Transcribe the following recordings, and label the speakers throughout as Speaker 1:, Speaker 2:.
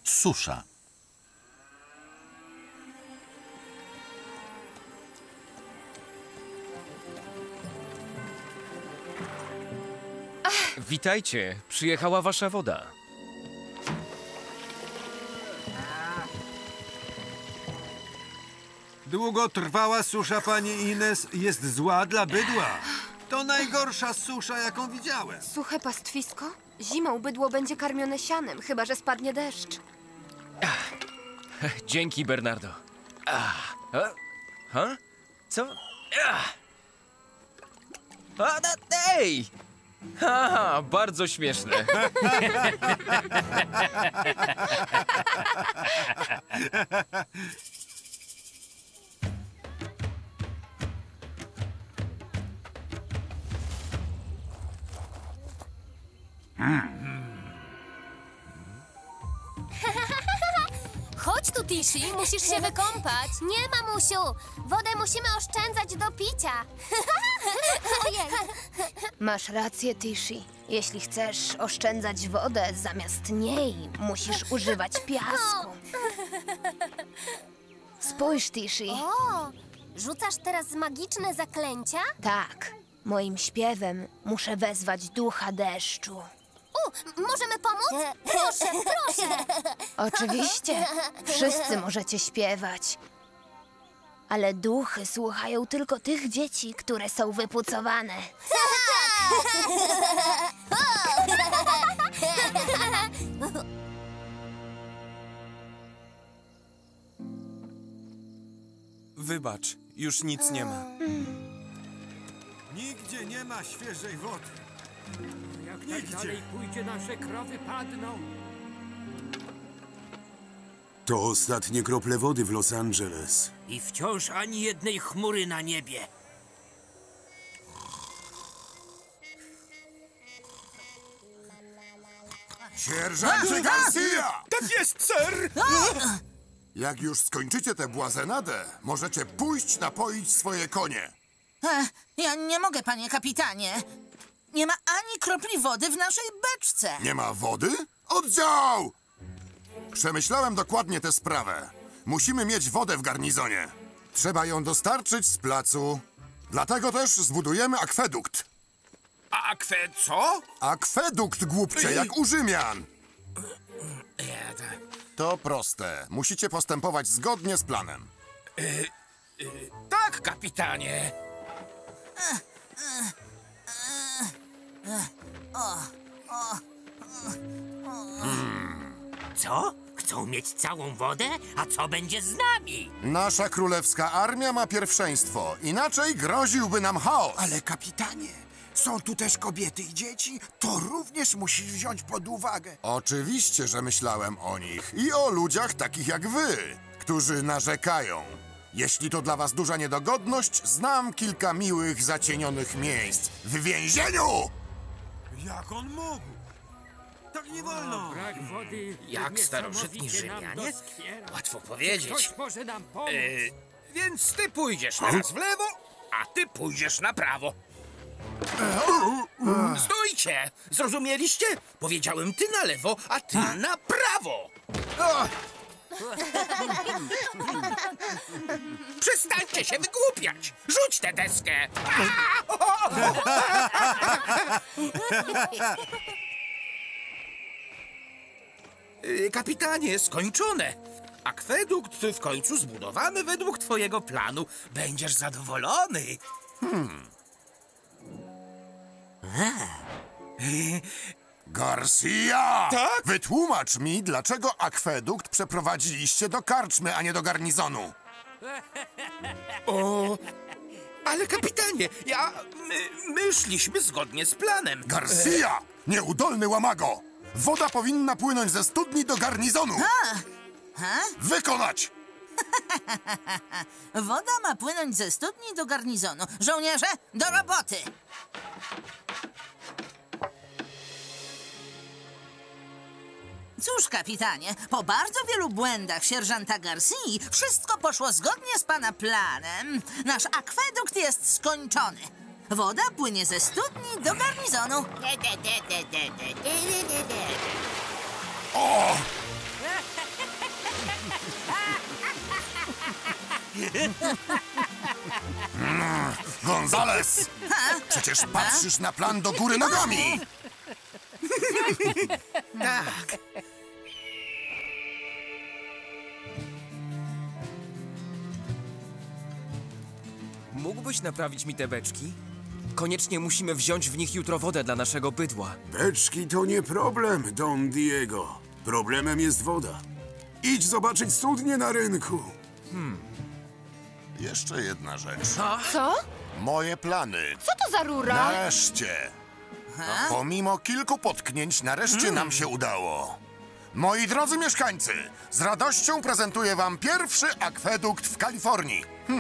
Speaker 1: susza.
Speaker 2: Witajcie, przyjechała wasza woda.
Speaker 3: Długotrwała susza, pani Ines, jest zła dla bydła. To najgorsza susza, jaką widziałem.
Speaker 4: Suche pastwisko? Zimą bydło będzie karmione sianem, chyba że spadnie deszcz.
Speaker 2: Dzięki, Bernardo. Co? Ej! Ha, bardzo śmieszne.
Speaker 5: Chodź tu, Tishi, musisz się wykąpać.
Speaker 6: Nie, mamusiu! Wodę musimy oszczędzać do picia. Ojej.
Speaker 4: Masz rację, Tishi. Jeśli chcesz oszczędzać wodę, zamiast niej musisz używać piasku. Spójrz, Tishi.
Speaker 6: O, rzucasz teraz magiczne zaklęcia?
Speaker 4: Tak, moim śpiewem muszę wezwać ducha deszczu.
Speaker 6: Możemy pomóc? Proszę, proszę!
Speaker 4: Oczywiście, wszyscy możecie śpiewać. Ale duchy słuchają tylko tych dzieci, które są wypucowane.
Speaker 7: Wybacz, już nic nie ma.
Speaker 3: Nigdzie nie ma świeżej wody.
Speaker 8: Jak tak dalej pójdzie, nasze krowy padną.
Speaker 9: To ostatnie krople wody w Los Angeles.
Speaker 8: I wciąż ani jednej chmury na niebie.
Speaker 9: Sierżancie Garcia!
Speaker 7: Tak jest, ser!
Speaker 9: Jak już skończycie tę błazenadę, możecie pójść napoić swoje konie.
Speaker 10: Ja nie mogę, panie kapitanie. Nie ma ani kropli wody w naszej beczce.
Speaker 9: Nie ma wody? Oddział! Przemyślałem dokładnie tę sprawę. Musimy mieć wodę w garnizonie. Trzeba ją dostarczyć z placu. Dlatego też zbudujemy akwedukt.
Speaker 7: Co?
Speaker 9: Akwedukt, głupcze, jak u Rzymian. To proste. Musicie postępować zgodnie z planem.
Speaker 8: Tak, kapitanie. Co? Chcą mieć całą wodę? A co będzie z nami?
Speaker 9: Nasza królewska armia ma pierwszeństwo. Inaczej groziłby nam chaos.
Speaker 11: Ale kapitanie, są tu też kobiety i dzieci. To również musisz wziąć pod uwagę.
Speaker 9: Oczywiście, że myślałem o nich i o ludziach takich jak wy, którzy narzekają. Jeśli to dla was duża niedogodność, znam kilka miłych, zacienionych miejsc w więzieniu!
Speaker 3: Jak on mógł? Tak nie wolno.
Speaker 8: Brak wody
Speaker 7: Jak starożytni Rzymianie? Łatwo powiedzieć.
Speaker 8: Ktoś może nam pomóc.
Speaker 7: Więc ty pójdziesz teraz w lewo, a ty pójdziesz na prawo. Stójcie! Zrozumieliście? Powiedziałem ty na lewo, a ty na prawo. Przestańcie się wygłupiać! Rzuć tę deskę! Kapitanie, skończone. Akwedukt w końcu zbudowany według twojego planu. Będziesz zadowolony.
Speaker 9: Garcia!
Speaker 7: Tak?
Speaker 9: Wytłumacz mi, dlaczego akwedukt przeprowadziliście do karczmy, a nie do garnizonu.
Speaker 7: Ale kapitanie, my szliśmy zgodnie z planem.
Speaker 9: Garcia! Nieudolny łamago! Woda powinna płynąć ze studni do garnizonu! Wykonać!
Speaker 10: Woda ma płynąć ze studni do garnizonu. Żołnierze, do roboty! Cóż, kapitanie, po bardzo wielu błędach sierżanta Garcii wszystko poszło zgodnie z pana planem. Nasz akwedukt jest skończony. Woda płynie ze studni do garnizonu.
Speaker 9: O! Gonzales! Przecież patrzysz na plan do góry nogami!
Speaker 7: Tak.
Speaker 2: Mógłbyś naprawić mi te beczki? Koniecznie musimy wziąć w nich jutro wodę dla naszego bydła.
Speaker 1: Beczki to nie problem, Don Diego. Problemem jest woda. Idź zobaczyć studnię na rynku.
Speaker 9: Jeszcze jedna rzecz.
Speaker 4: Co?
Speaker 9: Moje plany.
Speaker 4: Co to za rura?
Speaker 9: Nareszcie. Pomimo kilku potknięć, nareszcie nam się udało. Moi drodzy mieszkańcy, z radością prezentuję wam pierwszy akwedukt w Kalifornii.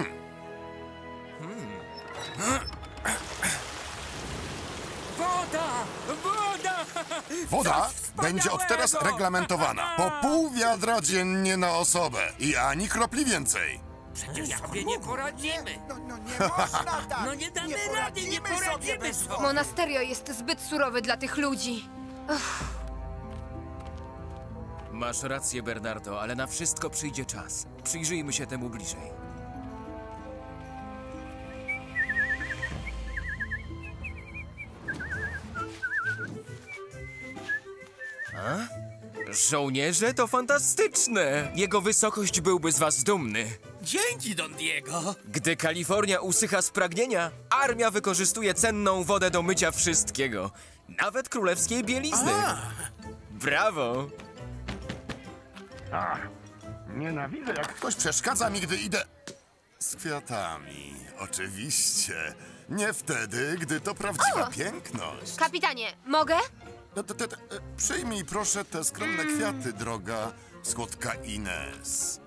Speaker 8: Woda! Woda!
Speaker 9: Woda będzie od teraz reglamentowana. Po pół wiadra dziennie na osobę i ani kropli więcej.
Speaker 8: Przecież sobie nie poradzimy.
Speaker 11: No nie można tak.
Speaker 8: No nie damy rady, nie poradzimy sobie.
Speaker 4: Monasterio jest zbyt surowy dla tych ludzi.
Speaker 2: Masz rację, Bernardo, ale na wszystko przyjdzie czas. Przyjrzyjmy się temu bliżej. Żołnierze to fantastyczne! Jego wysokość byłby z was dumny.
Speaker 7: Dzięki, Don Diego.
Speaker 2: Gdy Kalifornia usycha z pragnienia, armia wykorzystuje cenną wodę do mycia wszystkiego. Nawet królewskiej bielizny. Brawo!
Speaker 9: Nienawidzę, jak ktoś przeszkadza mi, gdy idę z kwiatami. Oczywiście. Nie wtedy, gdy to prawdziwa piękność.
Speaker 4: Kapitanie, mogę?
Speaker 9: Przyjmij proszę te skromne kwiaty, droga słodka Ines.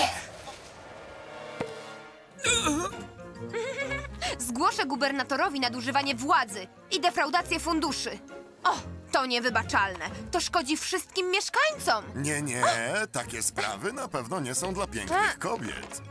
Speaker 4: Zgłoszę gubernatorowi nadużywanie władzy i defraudację funduszy. O, to niewybaczalne. To szkodzi wszystkim mieszkańcom.
Speaker 9: Nie, takie sprawy na pewno nie są dla pięknych kobiet.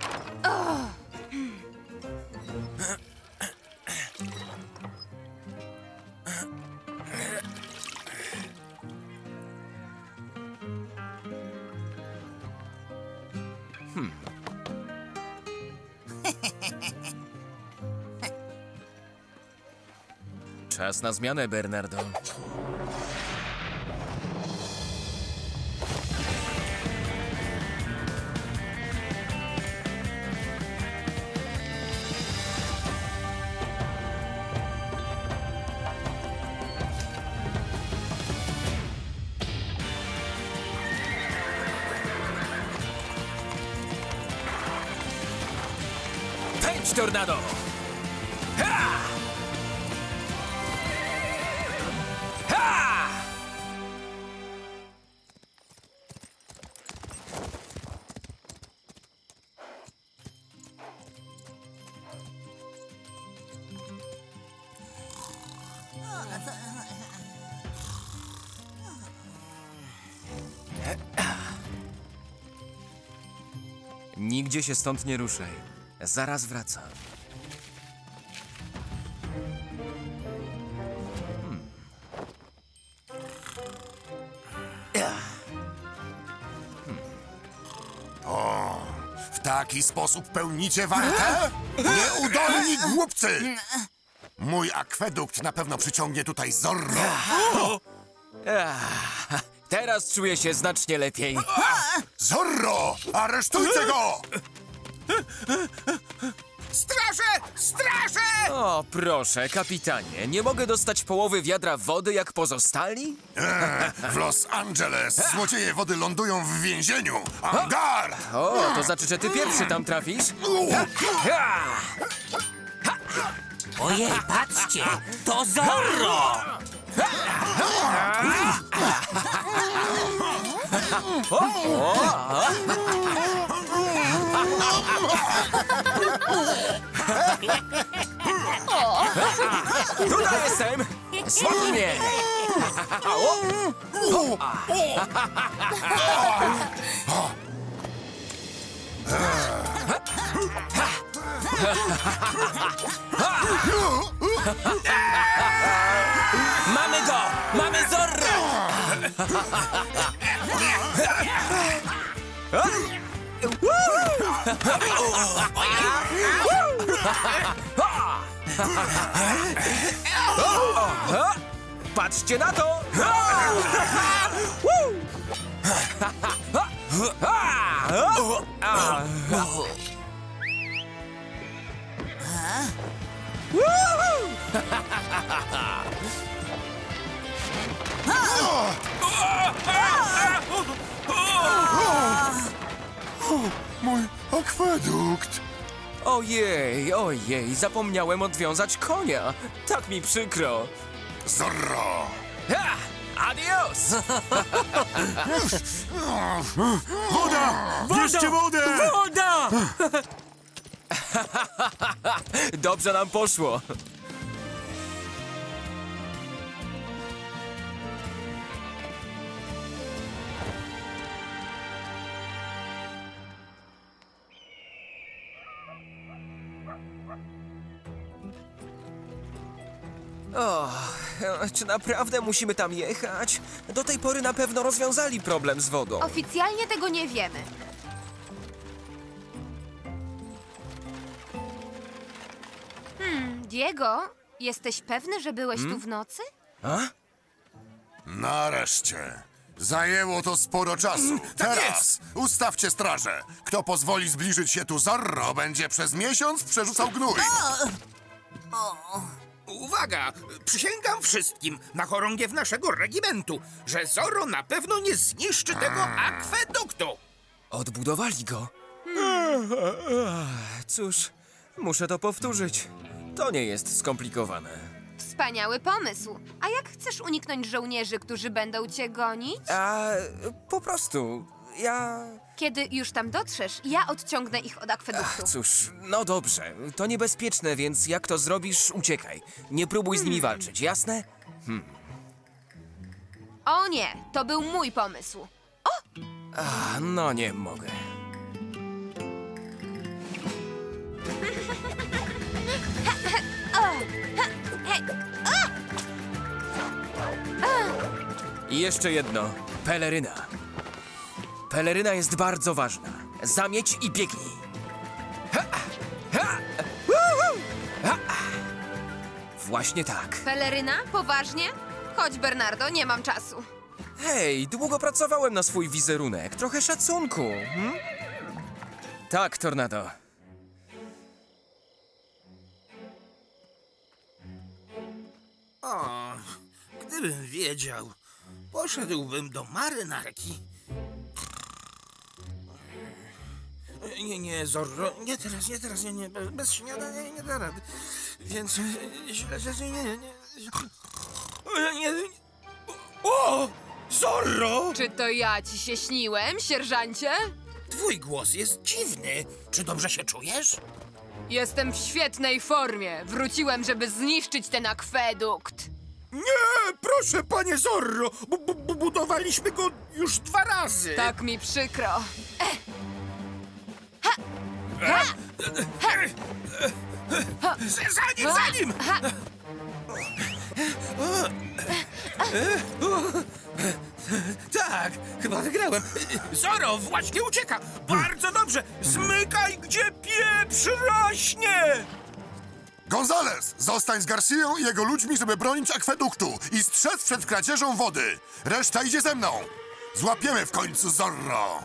Speaker 2: Czas na zmianę, Bernardo. Pędź, tornado! Ha! Ha! Nigdzie się stąd nie ruszaj. Zaraz wracam.
Speaker 9: W taki sposób pełnicie walkę? Nieudolni głupcy! Mój akwedukt na pewno przyciągnie tutaj Zorro.
Speaker 2: Teraz czuję się znacznie lepiej.
Speaker 9: Zorro! Aresztujcie go!
Speaker 7: Straże! Straże!
Speaker 2: O, proszę, kapitanie, nie mogę dostać połowy wiadra wody jak pozostali?
Speaker 9: W Los Angeles złodzieje wody lądują w więzieniu. Angar!
Speaker 2: O, to znaczy, że ty pierwszy tam trafisz?
Speaker 8: Ojej, patrzcie! To Zorro!
Speaker 2: Tutaj jestem! Złapij mnie!
Speaker 8: Mamy go! Mamy Zorro!
Speaker 2: Patrzcie na to!
Speaker 9: Mój akwedukt!
Speaker 2: Ojej, zapomniałem odwiązać konia. Tak mi przykro.
Speaker 9: Zorro!
Speaker 2: Ha! Adios!
Speaker 1: Woda! Bierzcie wodę!
Speaker 2: Woda! Dobrze nam poszło. Czy naprawdę musimy tam jechać? Do tej pory na pewno rozwiązali problem z wodą.
Speaker 4: Oficjalnie tego nie wiemy. Diego, jesteś pewny, że byłeś tu w nocy?
Speaker 9: Nareszcie! Zajęło to sporo czasu. Teraz ustawcie strażę. Kto pozwoli zbliżyć się tu Zorro, będzie przez miesiąc przerzucał gnój.
Speaker 7: Uwaga! Przysięgam wszystkim na chorągiew naszego regimentu, że Zorro na pewno nie zniszczy tego akweduktu!
Speaker 2: Odbudowali go. Cóż, muszę to powtórzyć. To nie jest skomplikowane.
Speaker 4: Wspaniały pomysł. A jak chcesz uniknąć żołnierzy, którzy będą cię gonić?
Speaker 2: Po prostu,
Speaker 4: Kiedy już tam dotrzesz, ja odciągnę ich od akweduktu.
Speaker 2: Cóż, no dobrze. To niebezpieczne, więc jak to zrobisz, uciekaj. Nie próbuj z nimi walczyć, jasne?
Speaker 4: O nie, to był mój pomysł.
Speaker 2: No nie mogę. I jeszcze jedno. Peleryna. Peleryna jest bardzo ważna. Zamieć i biegnij. Właśnie tak.
Speaker 4: Peleryna? Poważnie? Chodź, Bernardo, nie mam czasu.
Speaker 2: Hej, długo pracowałem na swój wizerunek. Trochę szacunku. Tak, Tornado.
Speaker 7: O, gdybym wiedział, poszedłbym do marynarki. Nie, Zorro, nie teraz, nie, bez śniadania nie da rady. Więc nie. O! Zorro!
Speaker 4: Czy to ja ci się śniłem, sierżancie?
Speaker 7: Twój głos jest dziwny. Czy dobrze się czujesz?
Speaker 4: Jestem w świetnej formie. Wróciłem, żeby zniszczyć ten akwedukt.
Speaker 7: Nie, proszę, panie Zorro! Budowaliśmy go już 2 razy!
Speaker 4: Tak mi przykro.
Speaker 7: Za nim! Tak, chyba wygrałem. Zorro właśnie ucieka. Bardzo dobrze. Zmykaj, gdzie pieprz rośnie.
Speaker 9: Gonzales, zostań z Garcią i jego ludźmi, żeby bronić akweduktu i strzec przed kradzieżą wody. Reszta idzie ze mną. Złapiemy w końcu Zorro.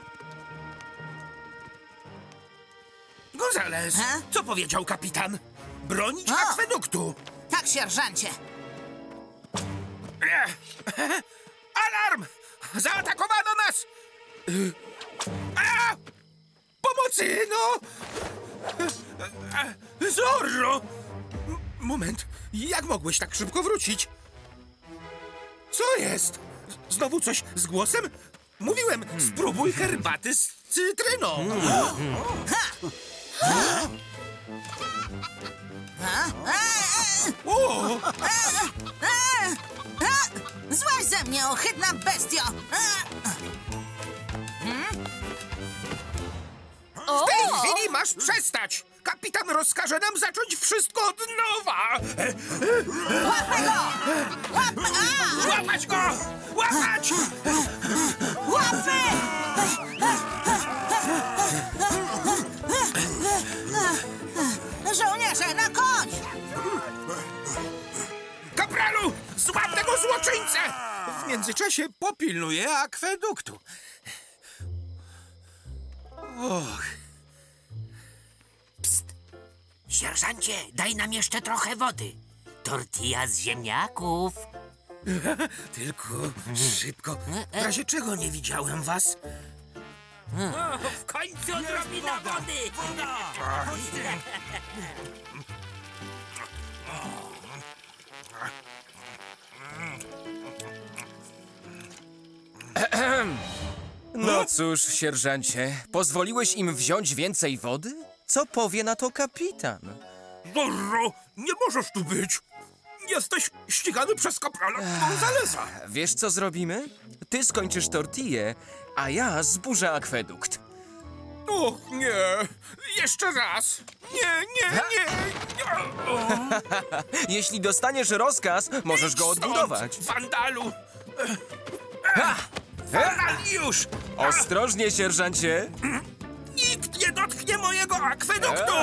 Speaker 7: Gonzales, co powiedział kapitan? Bronić akweduktu.
Speaker 10: Tak, sierżancie.
Speaker 7: Alarm! Zaatakowano nas! Pomocy, no! Zorro! Moment, jak mogłeś tak szybko wrócić? Co jest? Znowu coś z głosem? Mówiłem, spróbuj herbaty z cytryną.
Speaker 10: Złaź ze mnie, ohydna bestio!
Speaker 7: W tej chwili masz przestać! Kapitan rozkaże nam zacząć wszystko od nowa!
Speaker 10: Łapmy go!
Speaker 7: Łapać go! Łapać!
Speaker 10: Łapmy!
Speaker 7: międzyczasie popilnuję akweduktu. Och.
Speaker 8: Sierżancie, daj nam jeszcze trochę wody. Tortilla z ziemniaków.
Speaker 7: Tylko szybko. W razie czego nie widziałem was?
Speaker 8: W końcu odrobina wody.
Speaker 2: No cóż, sierżancie, pozwoliłeś im wziąć więcej wody? Co powie na to kapitan?
Speaker 7: Zorro, nie możesz tu być. Jesteś ścigany przez kaprala Gonzalesa.
Speaker 2: Wiesz, co zrobimy? Ty skończysz tortillę, a ja zburzę akwedukt.
Speaker 7: Och, nie. Jeszcze raz. Nie.
Speaker 2: Jeśli dostaniesz rozkaz, możesz go odbudować.
Speaker 7: Wandalu. Już!
Speaker 2: Ostrożnie, sierżancie.
Speaker 7: Nikt nie dotknie mojego akweduktu!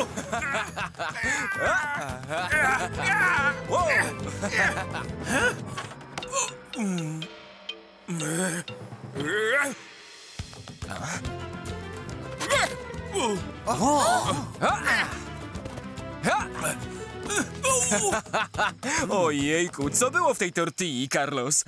Speaker 2: Ojejku, co było w tej tortilli, Carlos?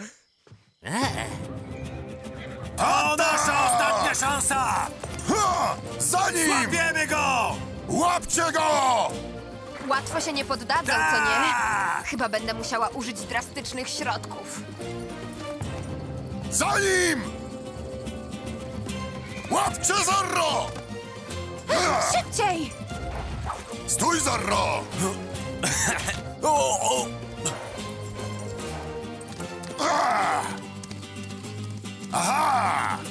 Speaker 11: To nasza ostatnia szansa!
Speaker 9: Ha! Za nim!
Speaker 11: Łapiemy go!
Speaker 9: Łapcie go!
Speaker 4: Łatwo się nie poddadzą, co nie? Chyba będę musiała użyć drastycznych środków.
Speaker 9: Za nim! Łapcie Zorro!
Speaker 4: Szybciej!
Speaker 9: Stój, Zorro! Aha!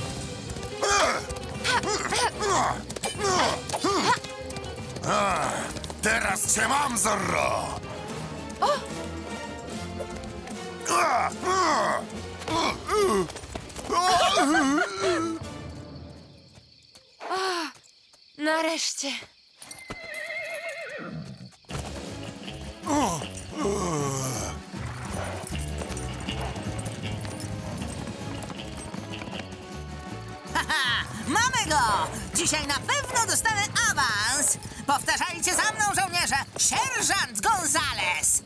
Speaker 9: Teraz cię mam, Zorro!
Speaker 4: Nareszcie.
Speaker 10: Mamy go! Dzisiaj na pewno dostanę awans! Powtarzajcie za mną, żołnierze! Sierżant Gonzales!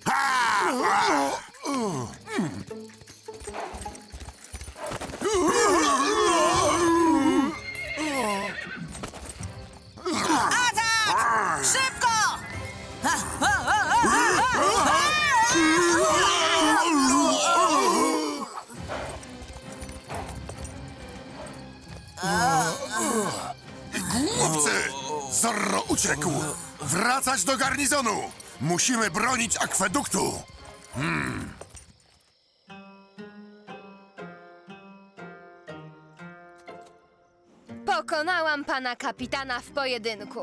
Speaker 10: Atak! Szybko!
Speaker 9: Głupcy! Zorro uciekł! Wracać do garnizonu! Musimy bronić akweduktu!
Speaker 4: Pokonałam pana kapitana w pojedynku.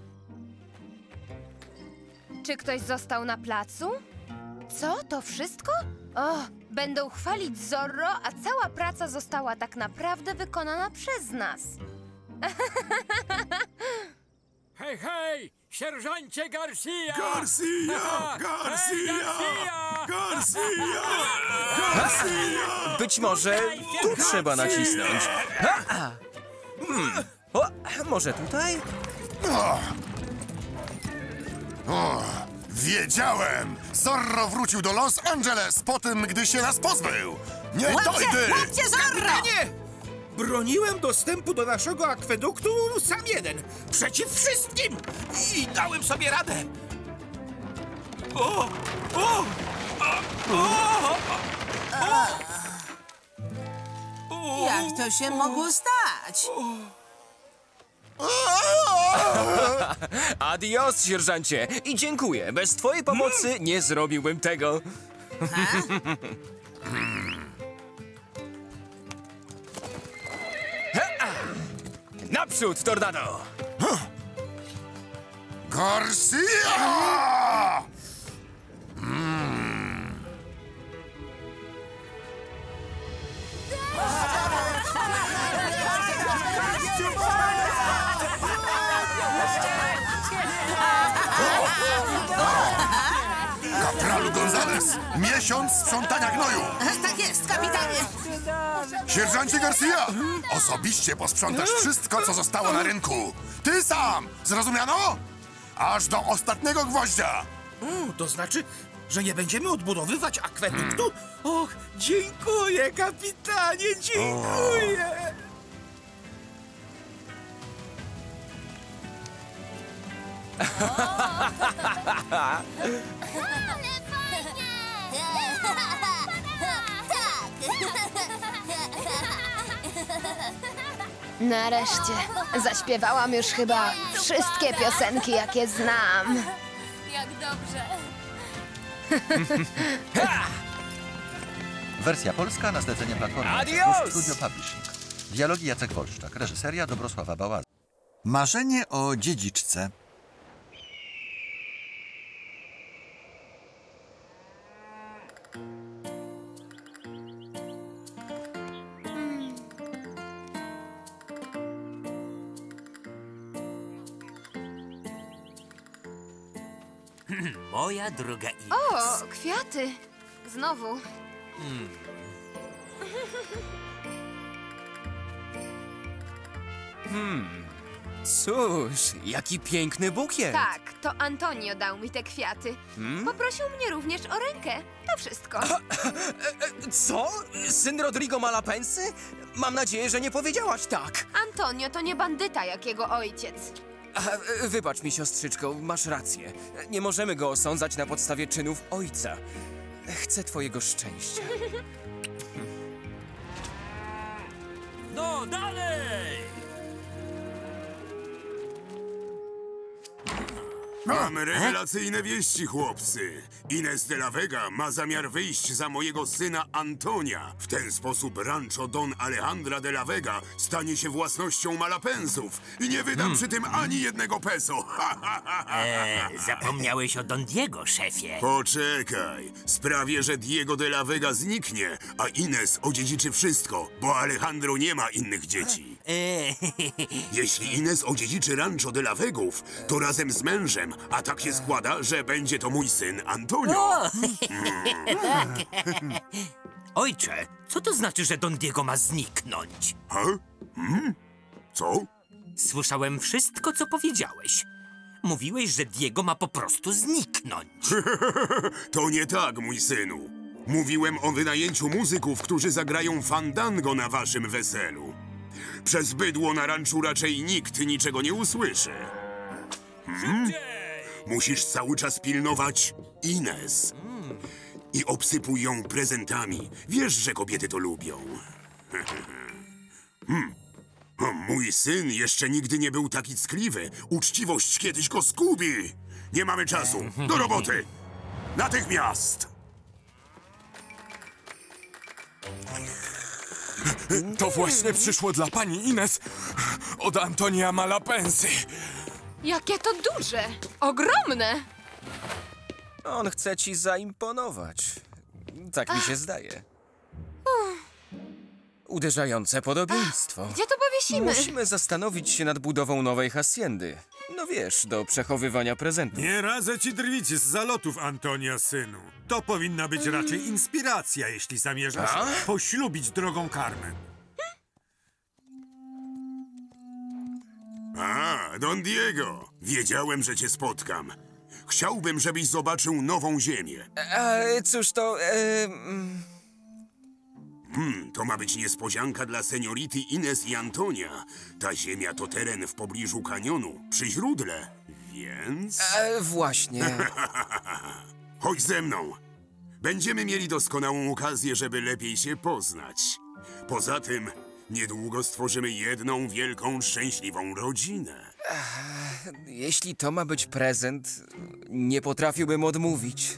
Speaker 4: Czy ktoś został na placu? Co? To wszystko? O, będą chwalić Zorro, a cała praca została tak naprawdę wykonana przez nas.
Speaker 12: Hej, hej! Sierżancie Garcia!
Speaker 1: Garcia!
Speaker 2: Być może tu trzeba nacisnąć. O, może tutaj?
Speaker 9: Wiedziałem! Zorro wrócił do Los Angeles po tym, gdy się nas pozbył! Nie dojdę!
Speaker 10: Łapcie Zorro!
Speaker 7: Nie! Broniłem dostępu do naszego akweduktu sam jeden, przeciw wszystkim! I dałem sobie radę!
Speaker 10: Jak to się mogło stać?
Speaker 2: Adios, sierżancie! I dziękuję. Bez twojej pomocy nie zrobiłbym tego. Naprzód, Tornado!
Speaker 9: Garcia! Kapral Palu Gonzales, miesiąc sprzątania gnoju.
Speaker 10: Tak jest, kapitanie.
Speaker 9: Sierżancie Garcia, osobiście posprzątasz wszystko, co zostało na rynku. Ty sam, zrozumiano? Aż do ostatniego gwoździa.
Speaker 7: To znaczy, że nie będziemy odbudowywać akweduktu? Och, dziękuję, kapitanie, dziękuję!
Speaker 4: Nareszcie. Zaśpiewałam już chyba wszystkie piosenki, jakie znam.
Speaker 5: Jak dobrze.
Speaker 13: Wersja polska na zlecenie Platformy.
Speaker 2: Adios!
Speaker 13: Studio Publishing. Dialogi Jacek Wolszczak. Reżyseria Dobrosława Bałaza. Marzenie o dziedziczce.
Speaker 8: Moja droga Ines.
Speaker 4: O, kwiaty. Znowu.
Speaker 2: Cóż, jaki piękny bukiet.
Speaker 4: Tak, to Antonio dał mi te kwiaty. Poprosił mnie również o rękę. To wszystko.
Speaker 2: Co? Syn Rodrigo Malapensy? Mam nadzieję, że nie powiedziałaś tak.
Speaker 4: Antonio to nie bandyta jak jego ojciec.
Speaker 2: Wybacz mi, siostrzyczko, masz rację. Nie możemy go osądzać na podstawie czynów ojca. Chcę twojego szczęścia.
Speaker 12: No, dalej!
Speaker 1: Mamy rewelacyjne wieści, chłopcy. Ines de la Vega ma zamiar wyjść za mojego syna Antonia. W ten sposób rancho Don Alejandra de la Vega stanie się własnością Malapensów i nie wydam przy tym ani jednego peso.
Speaker 8: Zapomniałeś o Don Diego, szefie.
Speaker 1: Poczekaj. Sprawię, że Diego de la Vega zniknie, a Ines odziedziczy wszystko, bo Alejandro nie ma innych dzieci. Jeśli Ines odziedziczy rancho de la Vegów, to razem z mężem, a tak się składa, że będzie to mój syn Antonio.
Speaker 8: Ojcze, co to znaczy, że Don Diego ma zniknąć?
Speaker 1: Co?
Speaker 8: Słyszałem wszystko, co powiedziałeś. Mówiłeś, że Diego ma po prostu zniknąć.
Speaker 1: To nie tak, mój synu. Mówiłem o wynajęciu muzyków, którzy zagrają fandango na waszym weselu. Przez bydło na ranczu raczej nikt niczego nie usłyszy. Musisz cały czas pilnować Ines. I obsypuj ją prezentami. Wiesz, że kobiety to lubią. Mój syn jeszcze nigdy nie był taki ckliwy. Uczciwość kiedyś go zgubi. Nie mamy czasu. Do roboty! Natychmiast!
Speaker 14: To właśnie przyszło dla pani Ines od Antonia Malapensy.
Speaker 4: Jakie to duże! Ogromne!
Speaker 2: On chce ci zaimponować. Tak mi się zdaje. Uderzające podobieństwo.
Speaker 4: Gdzie to powiesimy?
Speaker 2: Musimy zastanowić się nad budową nowej haciendy. No wiesz, do przechowywania prezentów.
Speaker 3: Nie radzę ci drwić z zalotów, Antonia, synu. To powinna być raczej inspiracja, jeśli zamierzasz poślubić drogą Carmen.
Speaker 1: Don Diego. Wiedziałem, że cię spotkam. Chciałbym, żebyś zobaczył nową ziemię.
Speaker 2: Cóż to...
Speaker 1: To ma być niespodzianka dla seniority Ines i Antonia. Ta ziemia to teren w pobliżu kanionu, przy źródle, więc...
Speaker 2: Właśnie.
Speaker 1: Chodź ze mną. Będziemy mieli doskonałą okazję, żeby lepiej się poznać. Poza tym, niedługo stworzymy jedną wielką, szczęśliwą rodzinę.
Speaker 2: Jeśli to ma być prezent, nie potrafiłbym odmówić.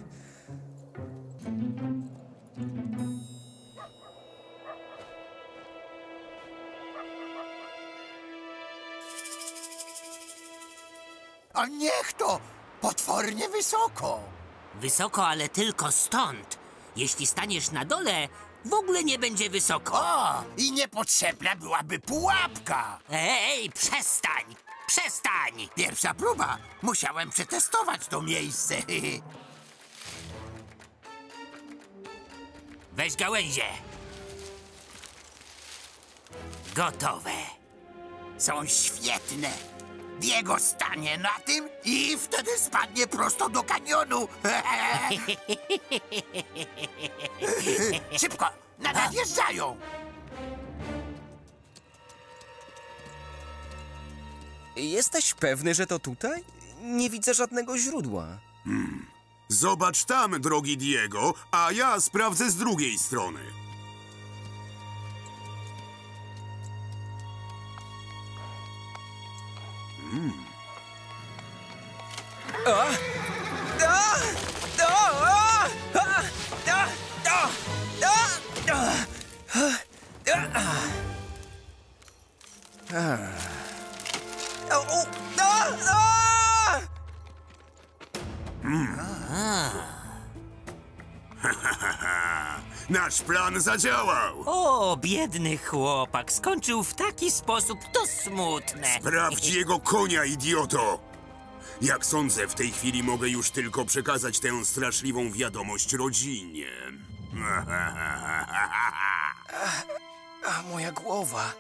Speaker 11: A niech to! Potwornie wysoko!
Speaker 8: Wysoko, ale tylko stąd. Jeśli staniesz na dole, w ogóle nie będzie wysoko.
Speaker 11: O! I niepotrzebna byłaby pułapka!
Speaker 8: Ej, przestań! Przestań!
Speaker 11: Pierwsza próba. Musiałem przetestować to miejsce.
Speaker 8: Weź gałęzie. Gotowe.
Speaker 11: Są świetne. Diego stanie na tym i wtedy spadnie prosto do kanionu. Szybko, nadjeżdżają.
Speaker 2: Jesteś pewny, że to tutaj? Nie widzę żadnego źródła.
Speaker 1: Zobacz tam, drogi Diego, a ja sprawdzę z drugiej strony. Nasz plan zadziałał!
Speaker 8: O, biedny chłopak, skończył w taki sposób, to smutne.
Speaker 1: Sprawdź jego konia, idioto! Jak sądzę, w tej chwili mogę już tylko przekazać tę straszliwą wiadomość rodzinie.
Speaker 2: A moja głowa.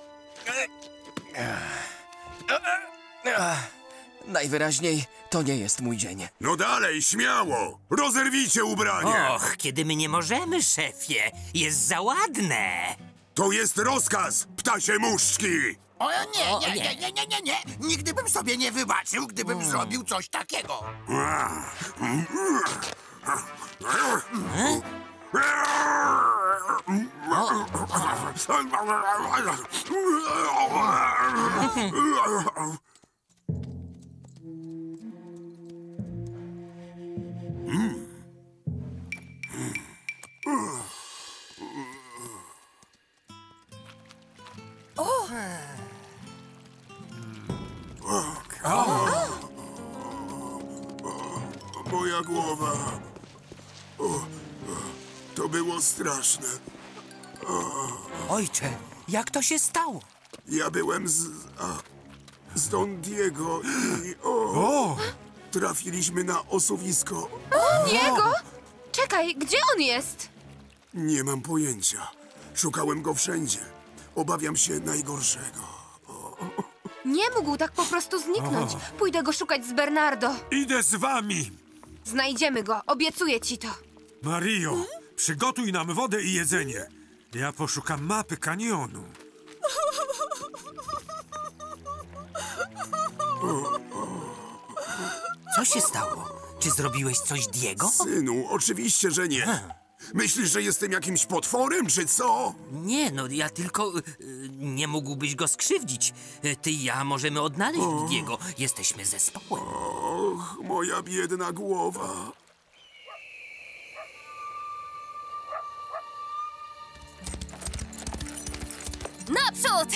Speaker 2: Najwyraźniej to nie jest mój dzień.
Speaker 1: No dalej, śmiało! Rozerwijcie ubranie!
Speaker 8: Och, kiedy my nie możemy, szefie. Jest za ładne.
Speaker 1: To jest rozkaz, ptasie muszczki!
Speaker 11: O nie. Nigdy bym sobie nie wybaczył, gdybym zrobił coś takiego.
Speaker 1: Moja głowa. To było straszne.
Speaker 8: Ojcze, jak to się stało?
Speaker 1: Ja byłem z Don Diego i... Trafiliśmy na osuwisko.
Speaker 4: Diego? Czekaj, gdzie on jest?
Speaker 1: Nie mam pojęcia. Szukałem go wszędzie. Obawiam się najgorszego.
Speaker 4: Nie mógł tak po prostu zniknąć. Pójdę go szukać z Bernardo.
Speaker 3: Idę z wami!
Speaker 4: Znajdziemy go, obiecuję ci to.
Speaker 3: Mario, przygotuj nam wodę i jedzenie. Ja poszukam mapy kanionu.
Speaker 8: Co się stało? Czy zrobiłeś coś Diego?
Speaker 1: Synu, oczywiście, że nie. Myślisz, że jestem jakimś potworem, czy co?
Speaker 8: Nie, no ja tylko... nie mógłbyś go skrzywdzić. Ty i ja możemy odnaleźć Diego. Jesteśmy zespołem.
Speaker 1: Och, moja biedna głowa.
Speaker 5: Naprzód!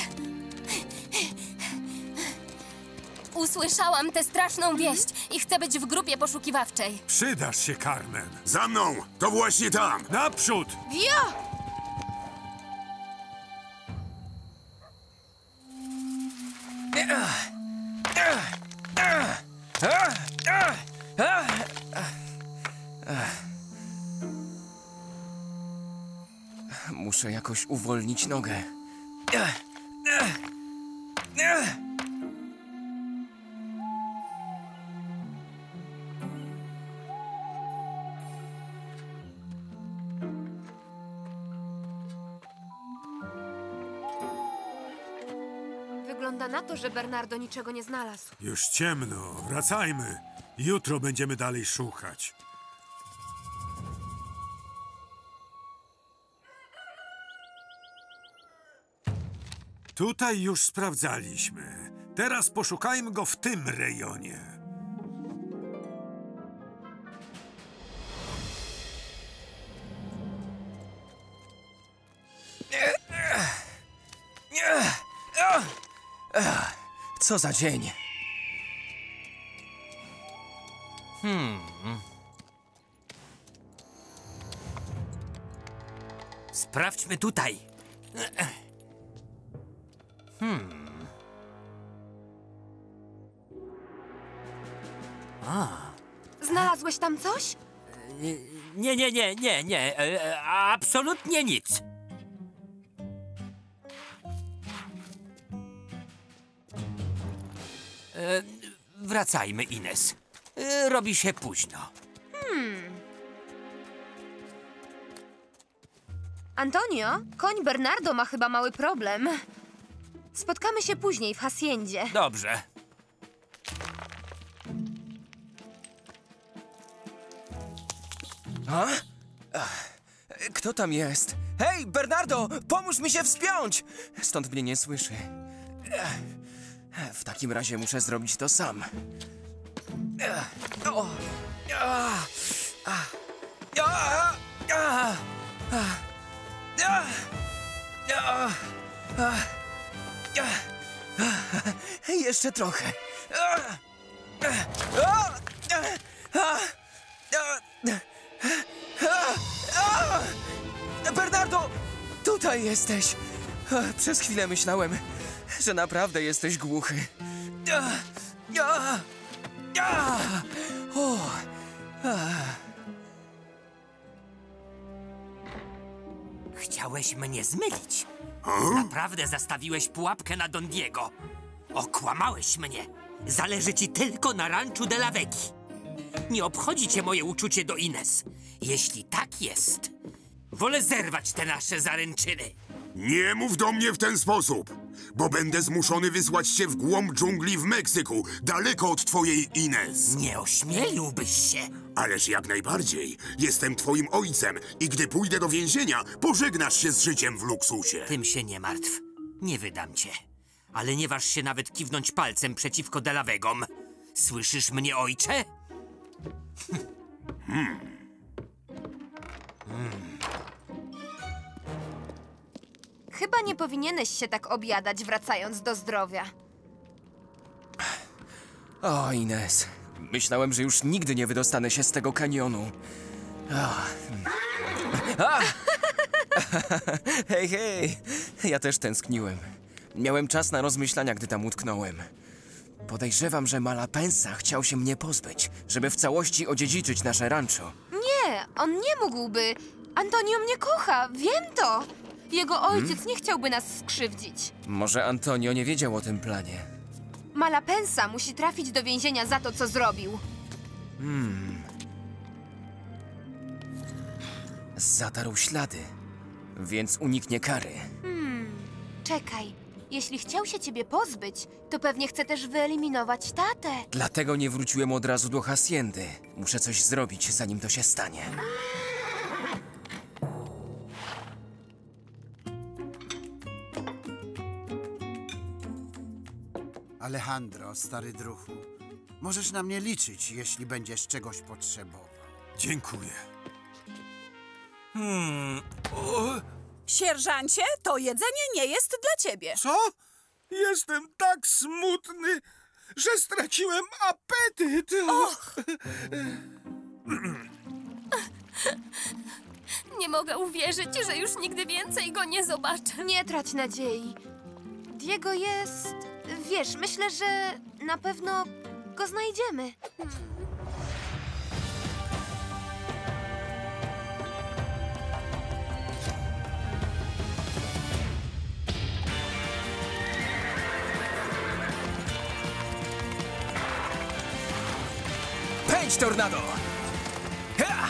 Speaker 5: Usłyszałam tę straszną wieść i chcę być w grupie poszukiwawczej.
Speaker 3: Przydasz się, Carmen.
Speaker 1: Za mną! To właśnie tam!
Speaker 3: Naprzód!
Speaker 4: Wio!
Speaker 2: Muszę jakoś uwolnić nogę.
Speaker 4: Wygląda na to, że Bernardo niczego nie znalazł.
Speaker 3: Już ciemno. Wracajmy. Jutro będziemy dalej szukać. Tutaj już sprawdzaliśmy. Teraz poszukajmy go w tym rejonie.
Speaker 2: Co za dzień.
Speaker 8: Sprawdźmy tutaj.
Speaker 4: Znalazłeś tam coś?
Speaker 8: Nie. Absolutnie nic. Wracajmy, Ines. Robi się późno.
Speaker 4: Antonio, koń Bernardo ma chyba mały problem. Spotkamy się później w haciendzie.
Speaker 8: Dobrze.
Speaker 2: A? Kto tam jest? Hej, Bernardo, pomóż mi się wspiąć! Stąd mnie nie słyszy. W takim razie muszę zrobić to sam. Jeszcze trochę. Bernardo! Tutaj jesteś! Przez chwilę myślałem, że naprawdę jesteś głuchy.
Speaker 8: Chciałeś mnie zmylić. Naprawdę zastawiłeś pułapkę na Don Diego. Okłamałeś mnie. Zależy ci tylko na ranczu de la Vegi. Nie obchodzi cię moje uczucie do Ines. Jeśli tak jest, wolę zerwać te nasze zaręczyny.
Speaker 1: Nie mów do mnie w ten sposób, bo będę zmuszony wysłać cię w głąb dżungli w Meksyku, daleko od twojej Ines.
Speaker 8: Nie ośmieliłbyś się.
Speaker 1: Ależ jak najbardziej. Jestem twoim ojcem i gdy pójdę do więzienia, pożegnasz się z życiem w luksusie.
Speaker 8: Tym się nie martw. Nie wydam cię. Ale nie waż się nawet kiwnąć palcem przeciwko de la Vegom. Słyszysz mnie, ojcze?
Speaker 4: Chyba nie powinieneś się tak objadać, wracając do zdrowia.
Speaker 2: O, Ines. Myślałem, że już nigdy nie wydostanę się z tego kanionu. Hej, hej. Ja też tęskniłem. Miałem czas na rozmyślania, gdy tam utknąłem. Podejrzewam, że Malapensa chciał się mnie pozbyć, żeby w całości odziedziczyć nasze rancho.
Speaker 4: Nie, on nie mógłby. Antonio mnie kocha, wiem to. Jego ojciec nie chciałby nas skrzywdzić.
Speaker 2: Może Antonio nie wiedział o tym planie.
Speaker 4: Malapensa musi trafić do więzienia za to, co zrobił.
Speaker 2: Zatarł ślady, więc uniknie kary.
Speaker 4: Czekaj, jeśli chciał się ciebie pozbyć, to pewnie chce też wyeliminować tatę.
Speaker 2: Dlatego nie wróciłem od razu do haciendy. Muszę coś zrobić, zanim to się stanie.
Speaker 11: Alejandro, stary druhu, możesz na mnie liczyć, jeśli będziesz czegoś potrzebował.
Speaker 3: Dziękuję.
Speaker 15: Sierżancie, to jedzenie nie jest dla ciebie.
Speaker 7: Co? Jestem tak smutny, że straciłem apetyt.
Speaker 15: Och!
Speaker 5: Nie mogę uwierzyć, że już nigdy więcej go nie zobaczę.
Speaker 4: Nie trać nadziei. Diego jest... Wiesz, myślę, że na pewno go znajdziemy.
Speaker 2: Pędź, tornado! Ha!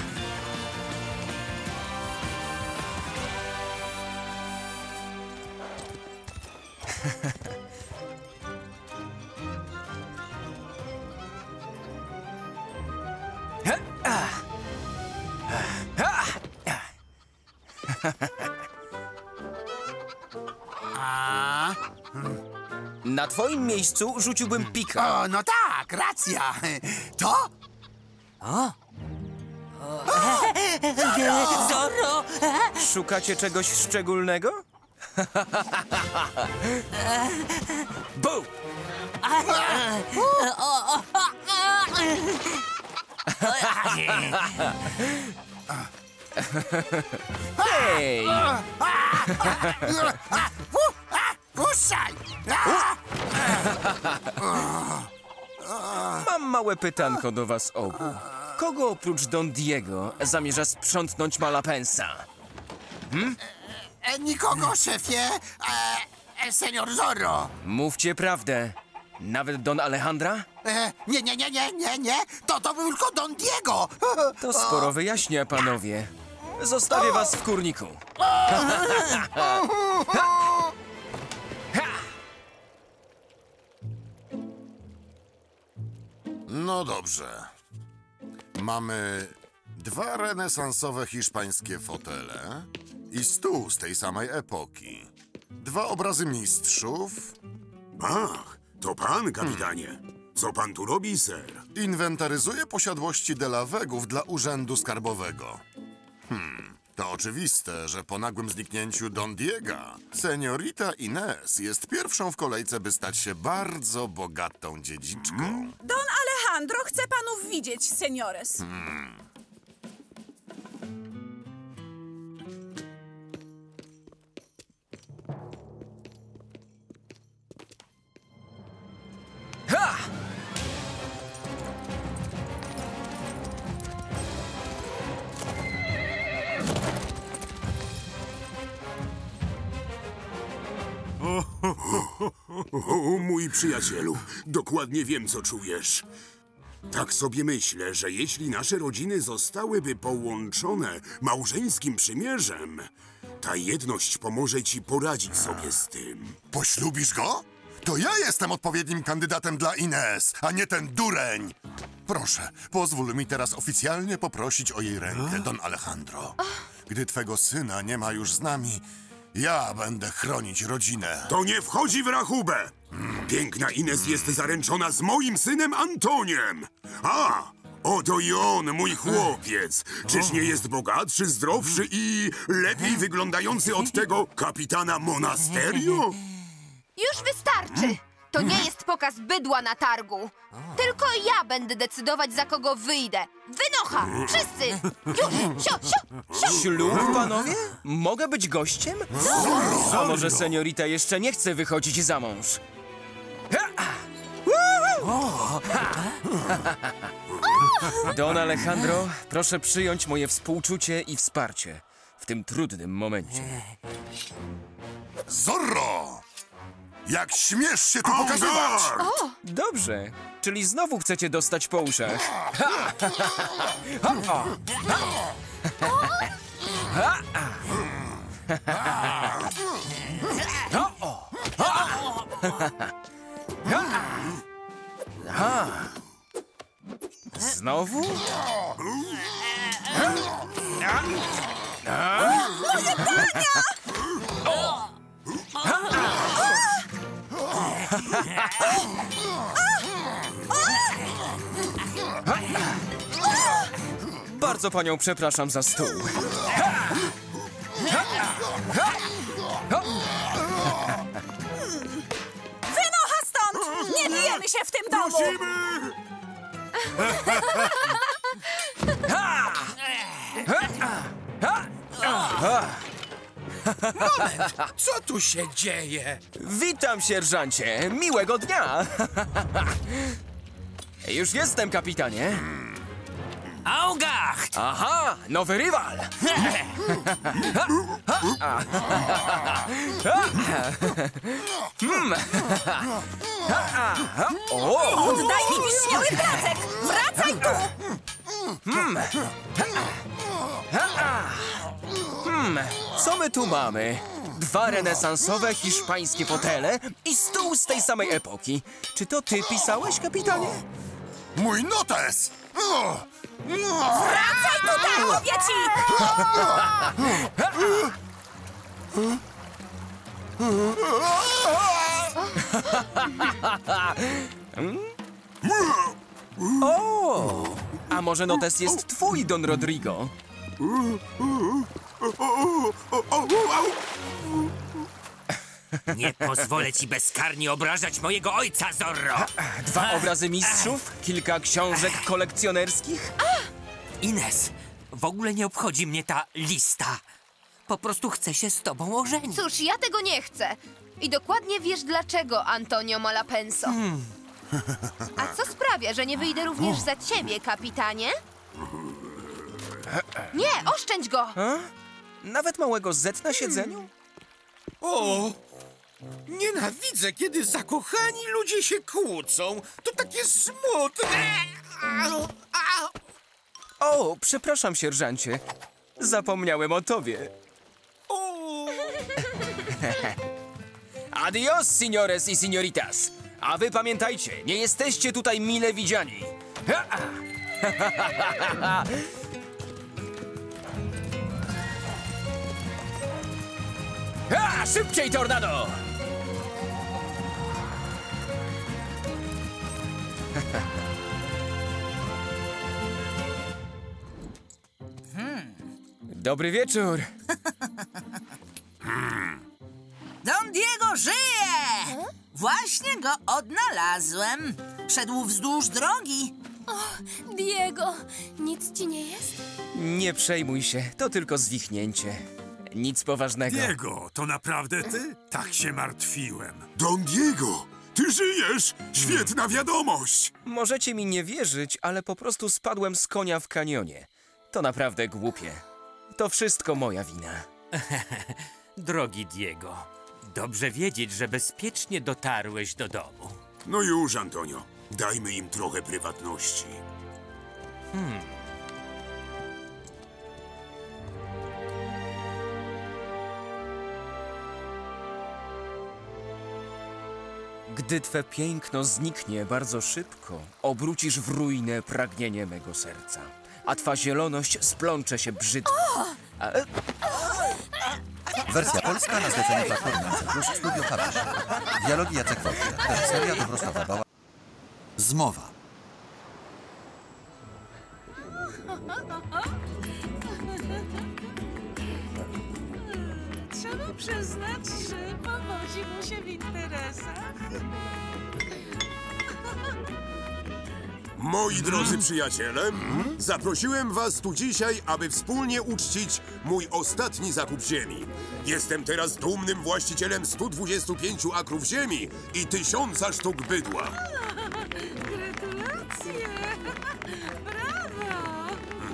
Speaker 2: Na twoim miejscu rzuciłbym pika.
Speaker 11: O, no tak, racja. To?
Speaker 8: Zorro!
Speaker 2: Szukacie czegoś szczególnego? Bu! Hej!
Speaker 11: Puszczaj!
Speaker 2: Mam małe pytanko do was obu. Kogo oprócz Don Diego zamierza sprzątnąć Malapensa?
Speaker 11: Nikogo, szefie. Senior Zorro.
Speaker 2: Mówcie prawdę. Nawet Don Alejandra?
Speaker 11: Nie. To był tylko Don Diego.
Speaker 2: To sporo wyjaśnia, panowie. Zostawię was w kurniku.
Speaker 9: No dobrze. Mamy 2 renesansowe hiszpańskie fotele i stół z tej samej epoki. 2 obrazy mistrzów.
Speaker 1: Ach, to pan, kapitanie. Co pan tu robi, ser?
Speaker 9: Inwentaryzuję posiadłości Delavegów dla Urzędu Skarbowego. To oczywiste, że po nagłym zniknięciu Don Diega, seniorita Ines jest pierwszą w kolejce, by stać się bardzo bogatą dziedziczką.
Speaker 15: Don Alejandro chce panów widzieć, seniores.
Speaker 2: Ha!
Speaker 1: O, mój przyjacielu, dokładnie wiem, co czujesz. Tak sobie myślę, że jeśli nasze rodziny zostałyby połączone małżeńskim przymierzem, ta jedność pomoże ci poradzić sobie z tym.
Speaker 9: Poślubisz go? To ja jestem odpowiednim kandydatem dla Ines, a nie ten dureń. Proszę, pozwól mi teraz oficjalnie poprosić o jej rękę, Don Alejandro. Gdy twego syna nie ma już z nami, ja będę chronić rodzinę.
Speaker 1: To nie wchodzi w rachubę! Piękna Ines jest zaręczona z moim synem Antoniem. A, oto i on, mój chłopiec. Czyż nie jest bogatszy, zdrowszy i lepiej wyglądający od tego kapitana Monasterio?
Speaker 4: Już wystarczy! To nie jest pokaz bydła na targu. Tylko ja będę decydować, za kogo wyjdę. Wynocha! Wszyscy! Już! Siu!
Speaker 2: Ślub, panowie? Mogę być gościem? A może seniorita jeszcze nie chce wychodzić za mąż? Don Alejandro, proszę przyjąć moje współczucie i wsparcie w tym trudnym momencie.
Speaker 9: Zorro! Jak śmiesz się tu pokazywać?
Speaker 2: Dobrze, czyli znowu chcecie dostać po uszach. Znowu?
Speaker 15: Moje prania!
Speaker 2: Bardzo panią przepraszam za stół.
Speaker 15: Wynocha stąd! Nie bijemy się w tym domu!
Speaker 7: Moment, co tu się dzieje?
Speaker 2: Witam, sierżancie. Miłego dnia. Już jestem, kapitanie.
Speaker 8: Augacht!
Speaker 2: Aha, nowy rywal.
Speaker 15: Oddaj mi wiśniowy placek! Wracaj tu!
Speaker 2: Co my tu mamy? 2 renesansowe hiszpańskie fotele i stół z tej samej epoki. Czy to ty pisałeś, kapitanie?
Speaker 9: Mój notes!
Speaker 15: Wracaj tutaj, mówię ci!
Speaker 2: O! A może notes jest twój, Don Rodrigo?
Speaker 8: Nie pozwolę ci bezkarnie obrażać mojego ojca, Zorro!
Speaker 2: 2 obrazy mistrzów? Kilka książek kolekcjonerskich?
Speaker 8: Ines, w ogóle nie obchodzi mnie ta lista. Po prostu chcę się z tobą ożenić.
Speaker 4: Cóż, ja tego nie chcę. I dokładnie wiesz dlaczego, Antonio Malapenso. A co sprawia, że nie wyjdę również za ciebie, kapitanie? Nie, oszczędź go!
Speaker 2: Nawet małego Z na siedzeniu?
Speaker 7: O! Nienawidzę, kiedy zakochani ludzie się kłócą. To takie smutne.
Speaker 2: O, przepraszam, sierżancie. Zapomniałem o tobie. Adios, signores i signoritas. A wy pamiętajcie, nie jesteście tutaj mile widziani. Szybciej, tornado! Dobry wieczór.
Speaker 10: Don Diego żyje! Właśnie go odnalazłem. Szedł wzdłuż drogi.
Speaker 5: O, Diego, nic ci nie jest?
Speaker 2: Nie przejmuj się, to tylko zwichnięcie. Nic poważnego.
Speaker 3: Diego, to naprawdę ty? Tak się martwiłem.
Speaker 1: Don Diego, ty żyjesz! Świetna wiadomość!
Speaker 2: Możecie mi nie wierzyć, ale po prostu spadłem z konia w kanionie. To naprawdę głupie. To wszystko moja wina.
Speaker 8: Drogi Diego, dobrze wiedzieć, że bezpiecznie dotarłeś do domu.
Speaker 1: No już, Antonio. Dajmy im trochę prywatności.
Speaker 2: Gdy twe piękno zniknie bardzo szybko, obrócisz w ruinę pragnienie mego serca, a twa zieloność splącze się brzydko.
Speaker 13: Wersja polska na zlecenie Platformy Plus Studio Habisz. Dialogi Jacek Wojciak. Reżyseria Dobrosława Bała. Zmowa.
Speaker 16: Trzeba przyznać, że powodzi mu się w interesach.
Speaker 1: Moi drodzy przyjaciele, zaprosiłem was tu dzisiaj, aby wspólnie uczcić mój ostatni zakup ziemi. Jestem teraz dumnym właścicielem 125 akrów ziemi i 1000 sztuk bydła.
Speaker 16: Gratulacje! Brawo!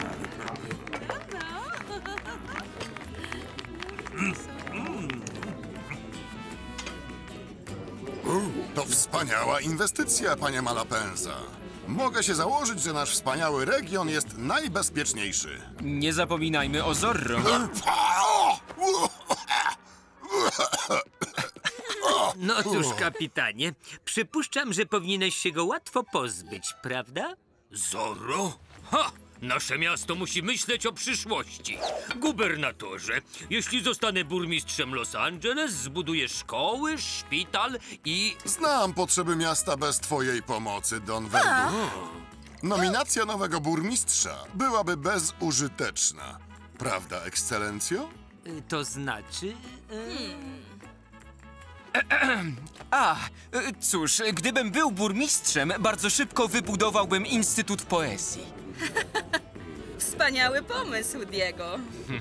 Speaker 9: To wspaniała inwestycja, panie Malapensa. Mogę się założyć, że nasz wspaniały region jest najbezpieczniejszy.
Speaker 2: Nie zapominajmy o Zorro.
Speaker 8: No cóż, kapitanie, przypuszczam, że powinieneś się go łatwo pozbyć, prawda?
Speaker 12: Zorro? Ha! Nasze miasto musi myśleć o przyszłości. Gubernatorze, jeśli zostanę burmistrzem Los Angeles, zbuduję szkoły, szpital i...
Speaker 9: Znam potrzeby miasta bez twojej pomocy, Don Verdu. Nominacja nowego burmistrza byłaby bezużyteczna. Prawda, ekscelencjo?
Speaker 8: To znaczy...
Speaker 2: Cóż, gdybym był burmistrzem, bardzo szybko wybudowałbym Instytut Poezji.
Speaker 15: Wspaniały pomysł, Diego.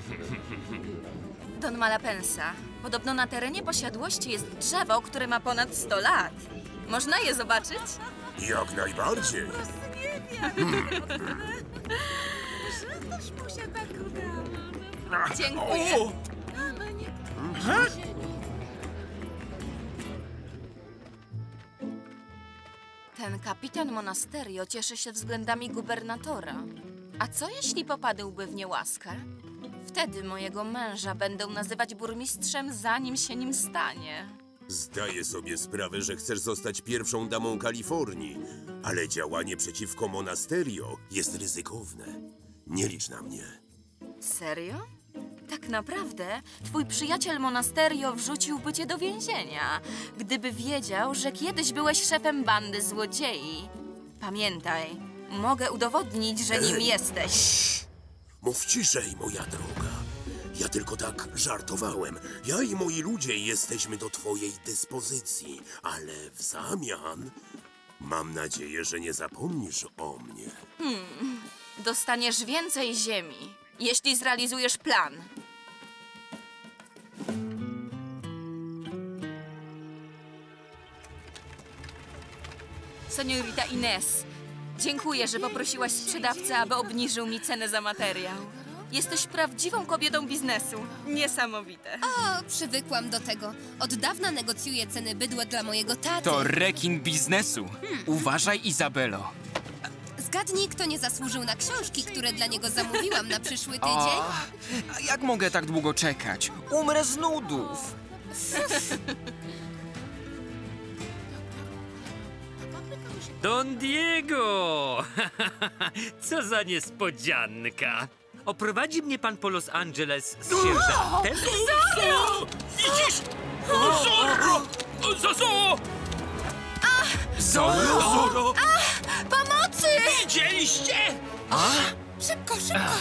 Speaker 15: Don Malapensa, podobno na terenie posiadłości jest drzewo, które ma ponad 100 lat. Można je zobaczyć?
Speaker 1: Jak najbardziej.
Speaker 16: Że też mu się tak udało.
Speaker 15: Dziękuję.
Speaker 16: Ale nie...
Speaker 15: Ten kapitan Monasterio cieszy się względami gubernatora. A co jeśli popadłby w niełaskę? Wtedy mojego męża będą nazywać burmistrzem, zanim się nim stanie.
Speaker 1: Zdaję sobie sprawę, że chcesz zostać pierwszą damą Kalifornii, ale działanie przeciwko Monasterio jest ryzykowne. Nie licz na mnie.
Speaker 15: Serio? Tak naprawdę twój przyjaciel Monasterio wrzuciłby cię do więzienia, gdyby wiedział, że kiedyś byłeś szefem bandy złodziei. Pamiętaj, mogę udowodnić, że nim jesteś.
Speaker 1: Mów ciszej, moja droga. Ja tylko tak żartowałem. Ja i moi ludzie jesteśmy do twojej dyspozycji, ale w zamian mam nadzieję, że nie zapomnisz o mnie.
Speaker 15: Dostaniesz więcej ziemi, jeśli zrealizujesz plan. Seniorita Inez, dziękuję, że poprosiłaś sprzedawcę, aby obniżył mi cenę za materiał. Jesteś prawdziwą kobietą biznesu. Niesamowite.
Speaker 5: O, przywykłam do tego. Od dawna negocjuję ceny bydła dla mojego taty.
Speaker 2: To rekin biznesu. Uważaj, Izabelo.
Speaker 5: Zgadnij, kto nie zasłużył na książki, które dla niego zamówiłam na przyszły tydzień?
Speaker 2: A jak mogę tak długo czekać? Umrę z nudów.
Speaker 12: Don Diego! Co za niespodzianka! Oprowadzi mnie pan po Los Angeles z sierżantem?
Speaker 8: Zorro! Widzisz? Zorro! Zorro!
Speaker 2: Zorro!
Speaker 8: Zorro!
Speaker 5: Pomocy!
Speaker 8: Widzieliście?
Speaker 5: Szybko, szybko!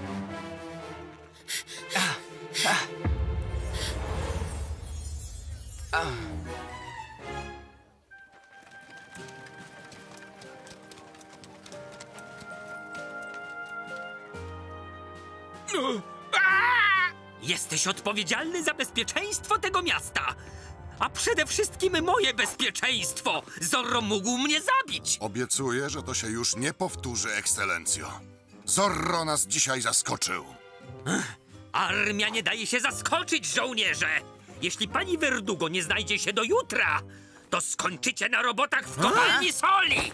Speaker 12: Jesteś odpowiedzialny za bezpieczeństwo tego miasta! A przede wszystkim moje bezpieczeństwo! Zorro mógł mnie zabić!
Speaker 9: Obiecuję, że to się już nie powtórzy, ekscelencjo. Zorro nas dzisiaj zaskoczył.
Speaker 12: Armia nie daje się zaskoczyć, żołnierze! Jeśli pani Verdugo nie znajdzie się do jutra, to skończycie na robotach w kopalni soli!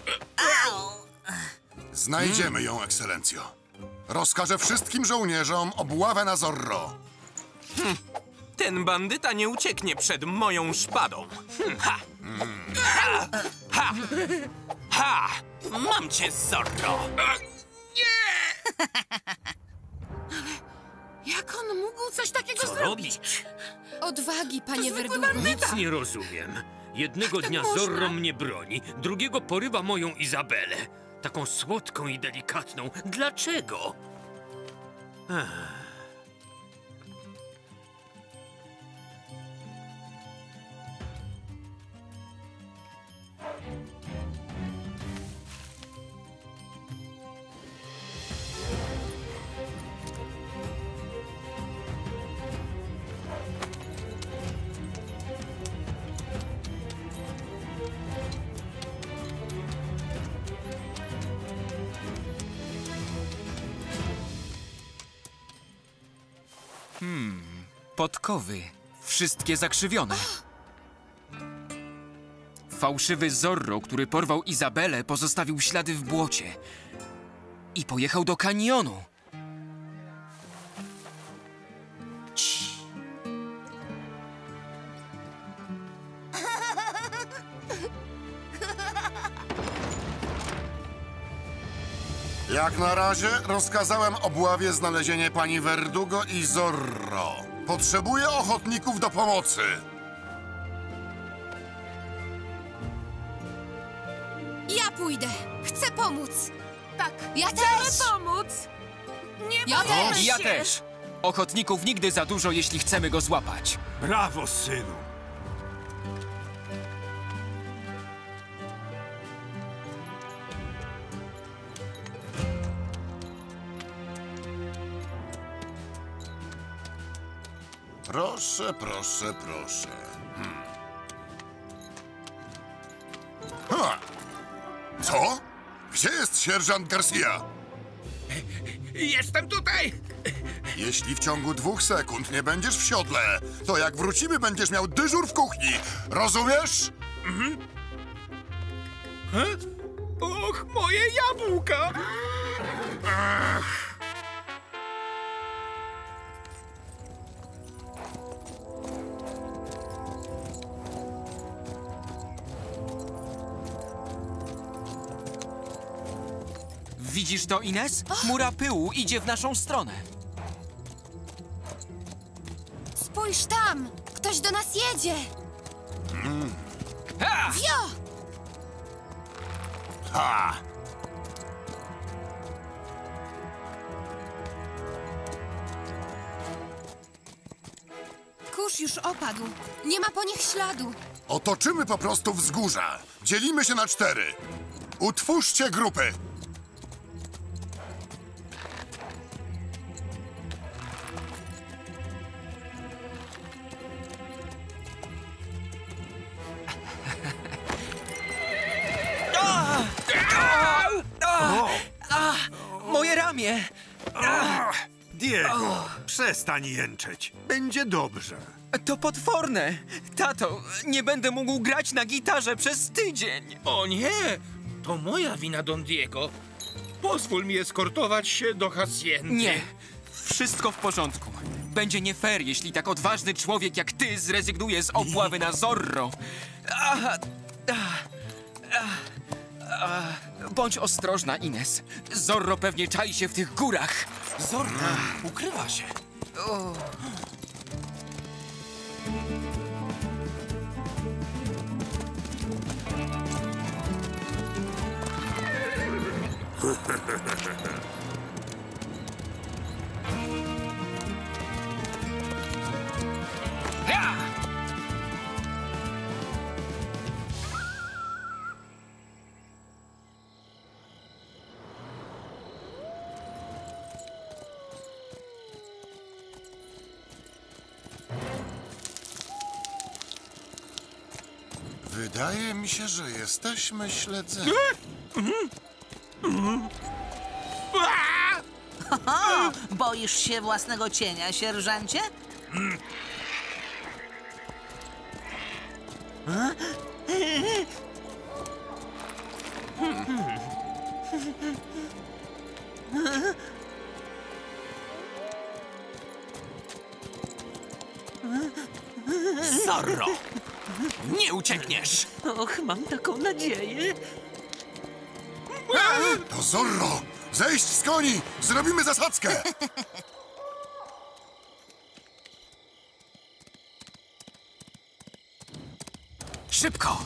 Speaker 9: Znajdziemy ją, ekscelencjo. Rozkażę wszystkim żołnierzom obławę na Zorro.
Speaker 17: Ten bandyta nie ucieknie przed moją szpadą. Ha! Ha! Ha! Mam cię, Zorro!
Speaker 5: Jak on mógł coś takiego
Speaker 12: Co robić?
Speaker 5: Odwagi, panie Verdugo.
Speaker 12: Nic nie rozumiem. Jednego dnia Zorro mnie broni, drugiego porywa moją Izabelę. Taką słodką i delikatną. Dlaczego?
Speaker 2: Podkowy. Wszystkie zakrzywione. Fałszywy Zorro, który porwał Izabelę, pozostawił ślady w błocie. I pojechał do kanionu.
Speaker 9: Jak na razie rozkazałem obławie znalezienie pani Verdugo i Zorro. Potrzebuję ochotników do pomocy.
Speaker 5: Ja pójdę. Chcę pomóc.
Speaker 16: Tak,
Speaker 5: Ja
Speaker 16: chcemy
Speaker 5: też.
Speaker 16: pomóc. Nie
Speaker 5: Ja
Speaker 16: boimy
Speaker 5: też.
Speaker 16: się.
Speaker 2: Ja też. Ochotników nigdy za dużo, jeśli chcemy go złapać.
Speaker 3: Brawo, synu.
Speaker 9: Proszę, proszę, proszę. Ha! Co? Gdzie jest sierżant Garcia?
Speaker 7: Jestem tutaj!
Speaker 9: Jeśli w ciągu 2 sekund nie będziesz w siodle, to jak wrócimy, będziesz miał dyżur w kuchni. Rozumiesz?
Speaker 7: Och, moje jabłka!
Speaker 2: Widzisz to, Ines? Chmura pyłu idzie w naszą stronę.
Speaker 5: Spójrz tam! Ktoś do nas jedzie! Wio!
Speaker 9: Ha!
Speaker 5: Kurz już opadł. Nie ma po nich śladu.
Speaker 9: Otoczymy po prostu wzgórza. Dzielimy się na 4. Utwórzcie grupy.
Speaker 2: Moje ramię!
Speaker 3: Diego, przestań jęczeć. Będzie dobrze.
Speaker 2: To potworne! Tato, nie będę mógł grać na gitarze przez tydzień!
Speaker 7: O nie! To moja wina, Don Diego. Pozwól mi eskortować się do haciendy.
Speaker 2: Nie! Wszystko w porządku. Będzie nie fair, jeśli tak odważny człowiek jak ty zrezygnuje z obławy na Zorro. Bądź ostrożna, Ines. Zorro pewnie czai się w tych górach.
Speaker 7: Zorro ukrywa się.
Speaker 9: Wydaje mi się, że jesteśmy śledzeni.
Speaker 10: Boisz się własnego cienia, sierżancie?
Speaker 17: Zorro! Nie uciekniesz!
Speaker 8: Och, mam taką nadzieję.
Speaker 9: To Zorro! Zejść z koni! Zrobimy zasadzkę!
Speaker 2: Szybko!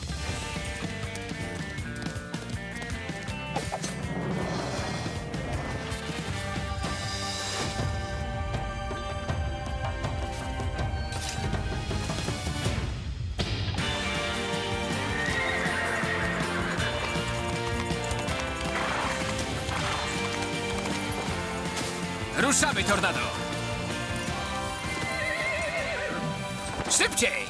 Speaker 2: Ruszamy, Tornado! Szybciej!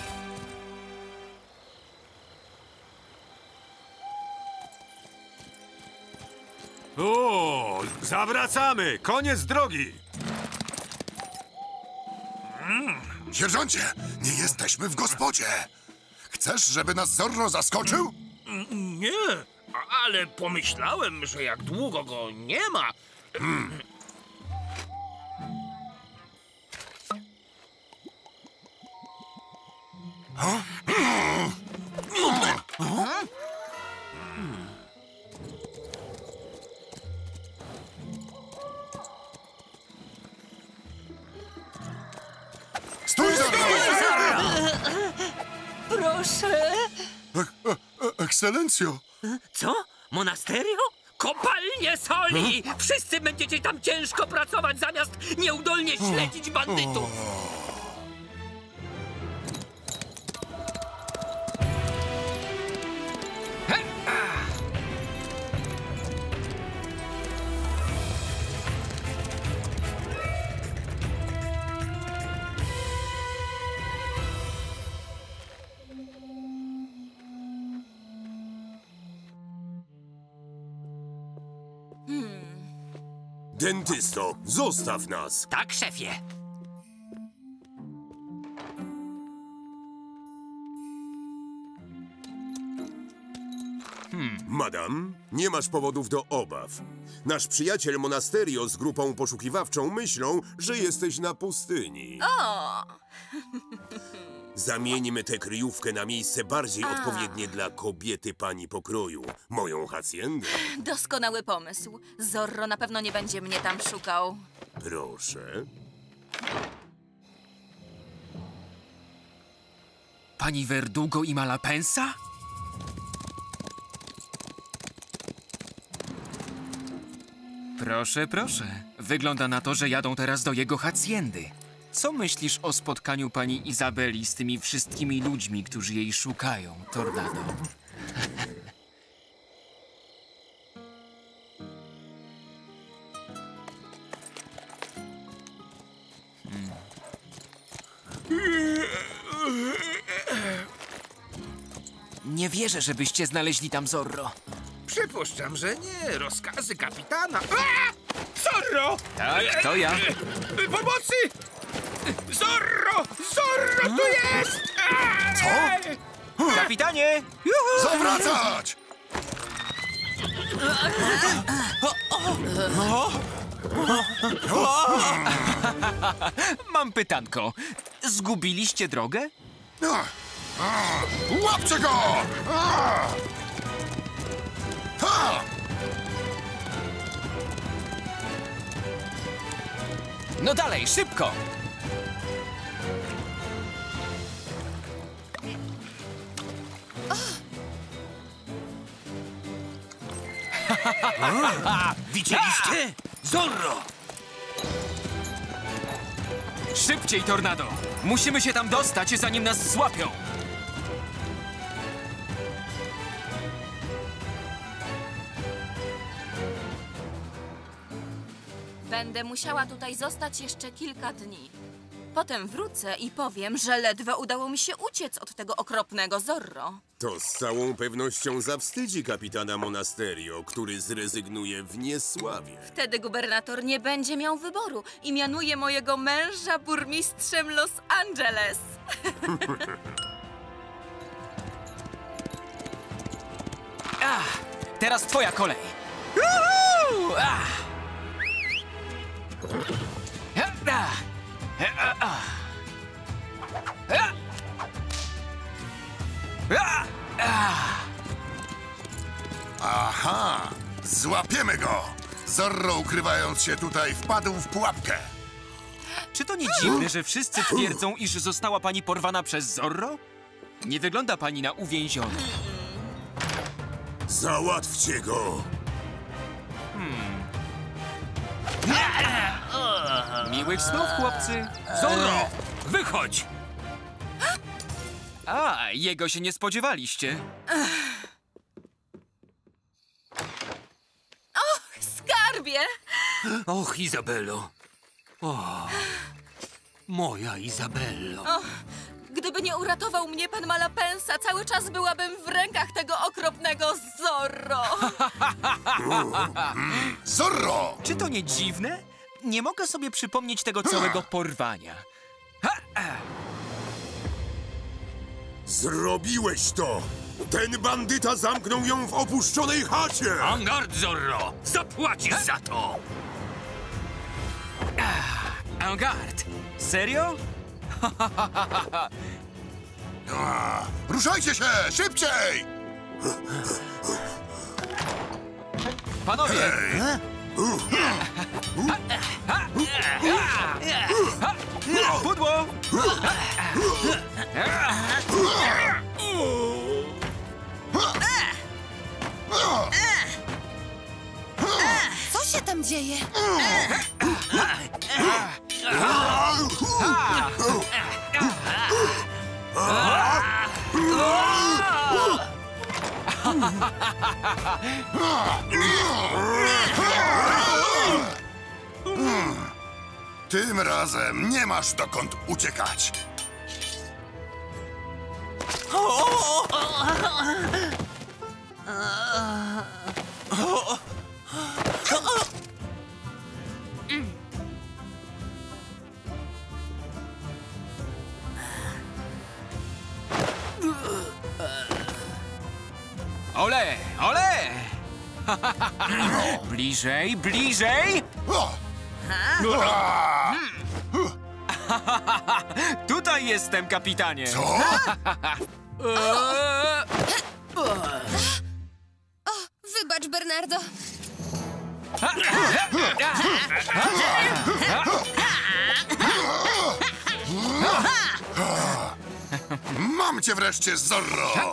Speaker 3: O, zawracamy! Koniec drogi!
Speaker 9: Sierżancie, nie jesteśmy w gospodzie. Chcesz, żeby nas Zorro zaskoczył?
Speaker 7: Nie, ale pomyślałem, że jak długo go nie ma...
Speaker 9: Stój, Zorro!
Speaker 8: Proszę.
Speaker 9: Ekscelencjo!
Speaker 8: Co? Monasterio? Kopalnie soli! Wszyscy będziecie tam ciężko pracować, zamiast nieudolnie śledzić bandytów!
Speaker 1: Dentysto, zostaw nas!
Speaker 8: Tak, szefie.
Speaker 1: Madam, nie masz powodów do obaw. Nasz przyjaciel Monasterio z grupą poszukiwawczą myślą, że jesteś na pustyni.
Speaker 15: O!
Speaker 1: Zamieńmy tę kryjówkę na miejsce bardziej odpowiednie dla kobiety pani pokroju, moją haciendę.
Speaker 15: Doskonały pomysł. Zorro na pewno nie będzie mnie tam szukał.
Speaker 1: Proszę.
Speaker 2: Pani Verdugo i Malapensa? Proszę, proszę. Wygląda na to, że jadą teraz do jego haciendy. Co myślisz o spotkaniu pani Izabeli z tymi wszystkimi ludźmi, którzy jej szukają, Tornado? Nie wierzę, żebyście znaleźli tam Zorro.
Speaker 7: Przypuszczam, że nie. Rozkazy kapitana... A! Co Zorro!
Speaker 2: Tak, to ja.
Speaker 7: Pomocy! Zorro! Zorro, tu jest!
Speaker 9: Co?
Speaker 2: Kapitanie!
Speaker 9: Zawracać!
Speaker 2: Mam pytanko. Zgubiliście drogę?
Speaker 9: Łapcie go! Ha!
Speaker 2: No dalej, szybko!
Speaker 8: Widzieliście? Zorro!
Speaker 2: Szybciej, Tornado! Musimy się tam dostać, zanim nas złapią!
Speaker 15: Będę musiała tutaj zostać jeszcze kilka dni. Potem wrócę i powiem, że ledwo udało mi się uciec od tego okropnego Zorro.
Speaker 1: To z całą pewnością zawstydzi kapitana Monasterio, który zrezygnuje w niesławie.
Speaker 15: Wtedy gubernator nie będzie miał wyboru i mianuje mojego męża burmistrzem Los Angeles.
Speaker 2: Teraz twoja kolej!
Speaker 9: Aha! Złapiemy go! Zorro, ukrywając się tutaj, wpadł w pułapkę.
Speaker 2: Czy to nie dziwne, że wszyscy twierdzą, iż została pani porwana przez Zorro? Nie wygląda pani na uwięzioną.
Speaker 1: Załatwcie go!
Speaker 2: Miłych snów, chłopcy!
Speaker 8: Zorro! Wychodź!
Speaker 2: A, jego się nie spodziewaliście.
Speaker 15: Och, skarbie!
Speaker 8: Och, Izabelo. O, moja Izabello.
Speaker 15: Och, gdyby nie uratował mnie pan Malapensa, cały czas byłabym w rękach tego okropnego Zorro.
Speaker 9: Zorro!
Speaker 2: Czy to nie dziwne? Nie mogę sobie przypomnieć tego całego porwania.
Speaker 1: Zrobiłeś to! Ten bandyta zamknął ją w opuszczonej chacie!
Speaker 8: En garde, Zorro! Zapłacisz za to!
Speaker 2: En garde! Serio?
Speaker 9: Ruszajcie się! Szybciej!
Speaker 2: Panowie! Pudło!
Speaker 5: Co się tam dzieje?
Speaker 9: Tym razem nie masz dokąd uciekać.
Speaker 2: Ole, ole! Bliżej, bliżej! Tutaj jestem, kapitanie!
Speaker 9: Co?
Speaker 5: O, wybacz, Bernardo.
Speaker 9: Mam cię wreszcie, Zorro!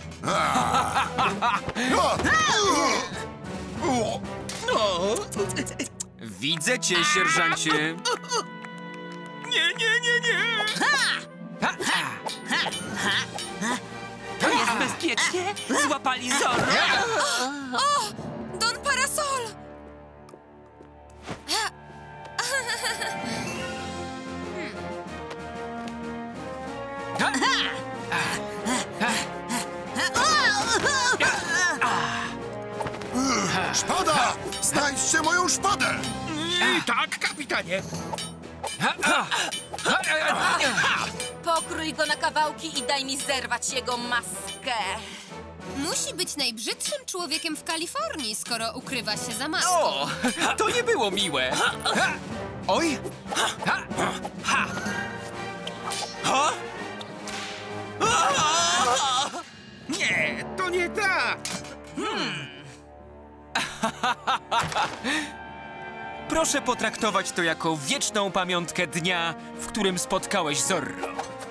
Speaker 2: Widzę cię, sierżancie.
Speaker 8: Nie! To jest bezpiecznie? Złapali Zorro?
Speaker 5: O, Don Parasol!
Speaker 9: Szpada! Znajdźcie moją szpadę!
Speaker 7: Tak, kapitanie.
Speaker 15: Pokrój go na kawałki i daj mi zerwać jego maskę.
Speaker 5: Musi być najbrzydszym człowiekiem w Kalifornii, skoro ukrywa się za maską.
Speaker 2: O, to nie było miłe. Oj!
Speaker 7: Nie, to nie tak.
Speaker 2: Proszę potraktować to jako wieczną pamiątkę dnia, w którym spotkałeś Zorro.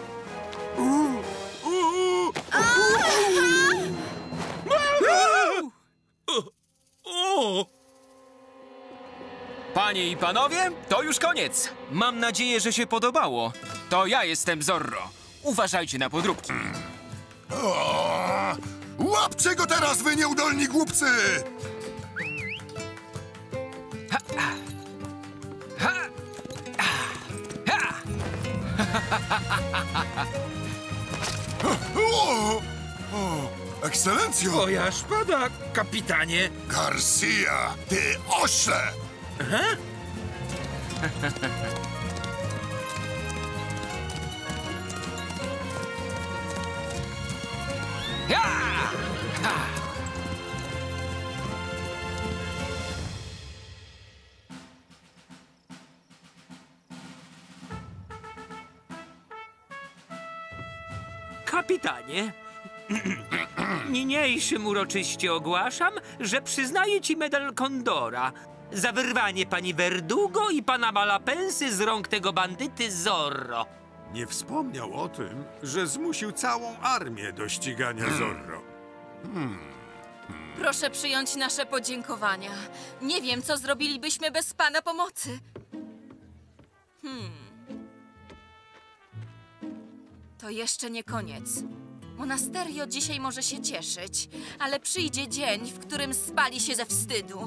Speaker 2: Panie i panowie, to już koniec. Mam nadzieję, że się podobało. To ja jestem Zorro. Uważajcie na podróbki.
Speaker 9: Łapcie go teraz, wy nieudolni głupcy! Ekscelencjo!
Speaker 7: Twoja szpada, kapitanie.
Speaker 9: Garcia, ty ośle!
Speaker 8: Kapitanie, niniejszym uroczyście ogłaszam, że przyznaję ci medal Kondora za wyrwanie pani Verdugo i pana Malapensy z rąk tego bandyty Zorro.
Speaker 3: Nie wspomniał o tym, że zmusił całą armię do ścigania Zorro.
Speaker 15: Proszę przyjąć nasze podziękowania. Nie wiem, co zrobilibyśmy bez pana pomocy. To jeszcze nie koniec. Monasterio dzisiaj może się cieszyć, ale przyjdzie dzień, w którym spali się ze wstydu.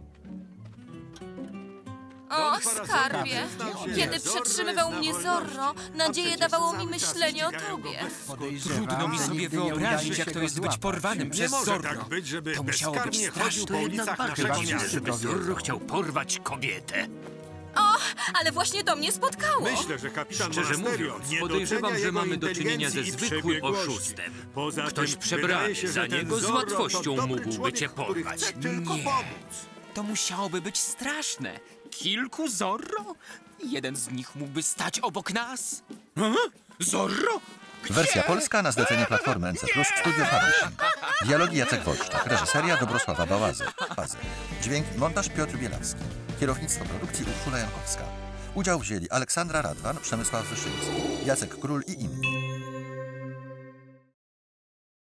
Speaker 15: O, skarbie! Kiedy przetrzymywał mnie Zorro, nadzieję dawało mi myślenie o tobie.
Speaker 2: Trudno mi sobie wyobrazić, jak to jest być porwanym przez Zorro.
Speaker 3: Tak być, żeby
Speaker 2: To musiało być straszne.
Speaker 12: To jednak bardzo dziwne, żeby Zorro chciał porwać kobietę.
Speaker 15: O, ale właśnie to mnie spotkało.
Speaker 3: Myślę, że kapitan
Speaker 12: Szczerze
Speaker 3: Monasterio
Speaker 12: mówiąc,
Speaker 3: nie
Speaker 12: podejrzewam,
Speaker 3: docenia
Speaker 12: że
Speaker 3: jego
Speaker 12: mamy do czynienia ze
Speaker 3: inteligencji i
Speaker 12: zwykłym
Speaker 3: przebiegłości.
Speaker 12: oszustem.
Speaker 3: Poza
Speaker 12: Ktoś
Speaker 3: tym,
Speaker 12: przebrany
Speaker 3: wydaje się,
Speaker 12: za
Speaker 3: że ten
Speaker 12: niego z
Speaker 3: Zorro
Speaker 12: łatwością
Speaker 3: to dobry
Speaker 12: mógłby
Speaker 3: człowiek,
Speaker 12: cię
Speaker 3: który
Speaker 12: porwać.
Speaker 3: chce tylko
Speaker 2: Nie.
Speaker 3: pomóc.
Speaker 2: To musiałoby być straszne. Kilku Zorro? Jeden z nich mógłby stać obok nas?
Speaker 7: Zorro?
Speaker 13: Wersja polska na zlecenie Platformy NC+, Studio Publishing. Dialogi Jacek Wojczak, reżyseria Dobrosława Bałazy. Dźwięk i montaż Piotr Bielawski. Kierownictwo produkcji Urszula Jankowska. Udział wzięli Aleksandra Radwan, Przemysław Wyszyński, Jacek Król i inni.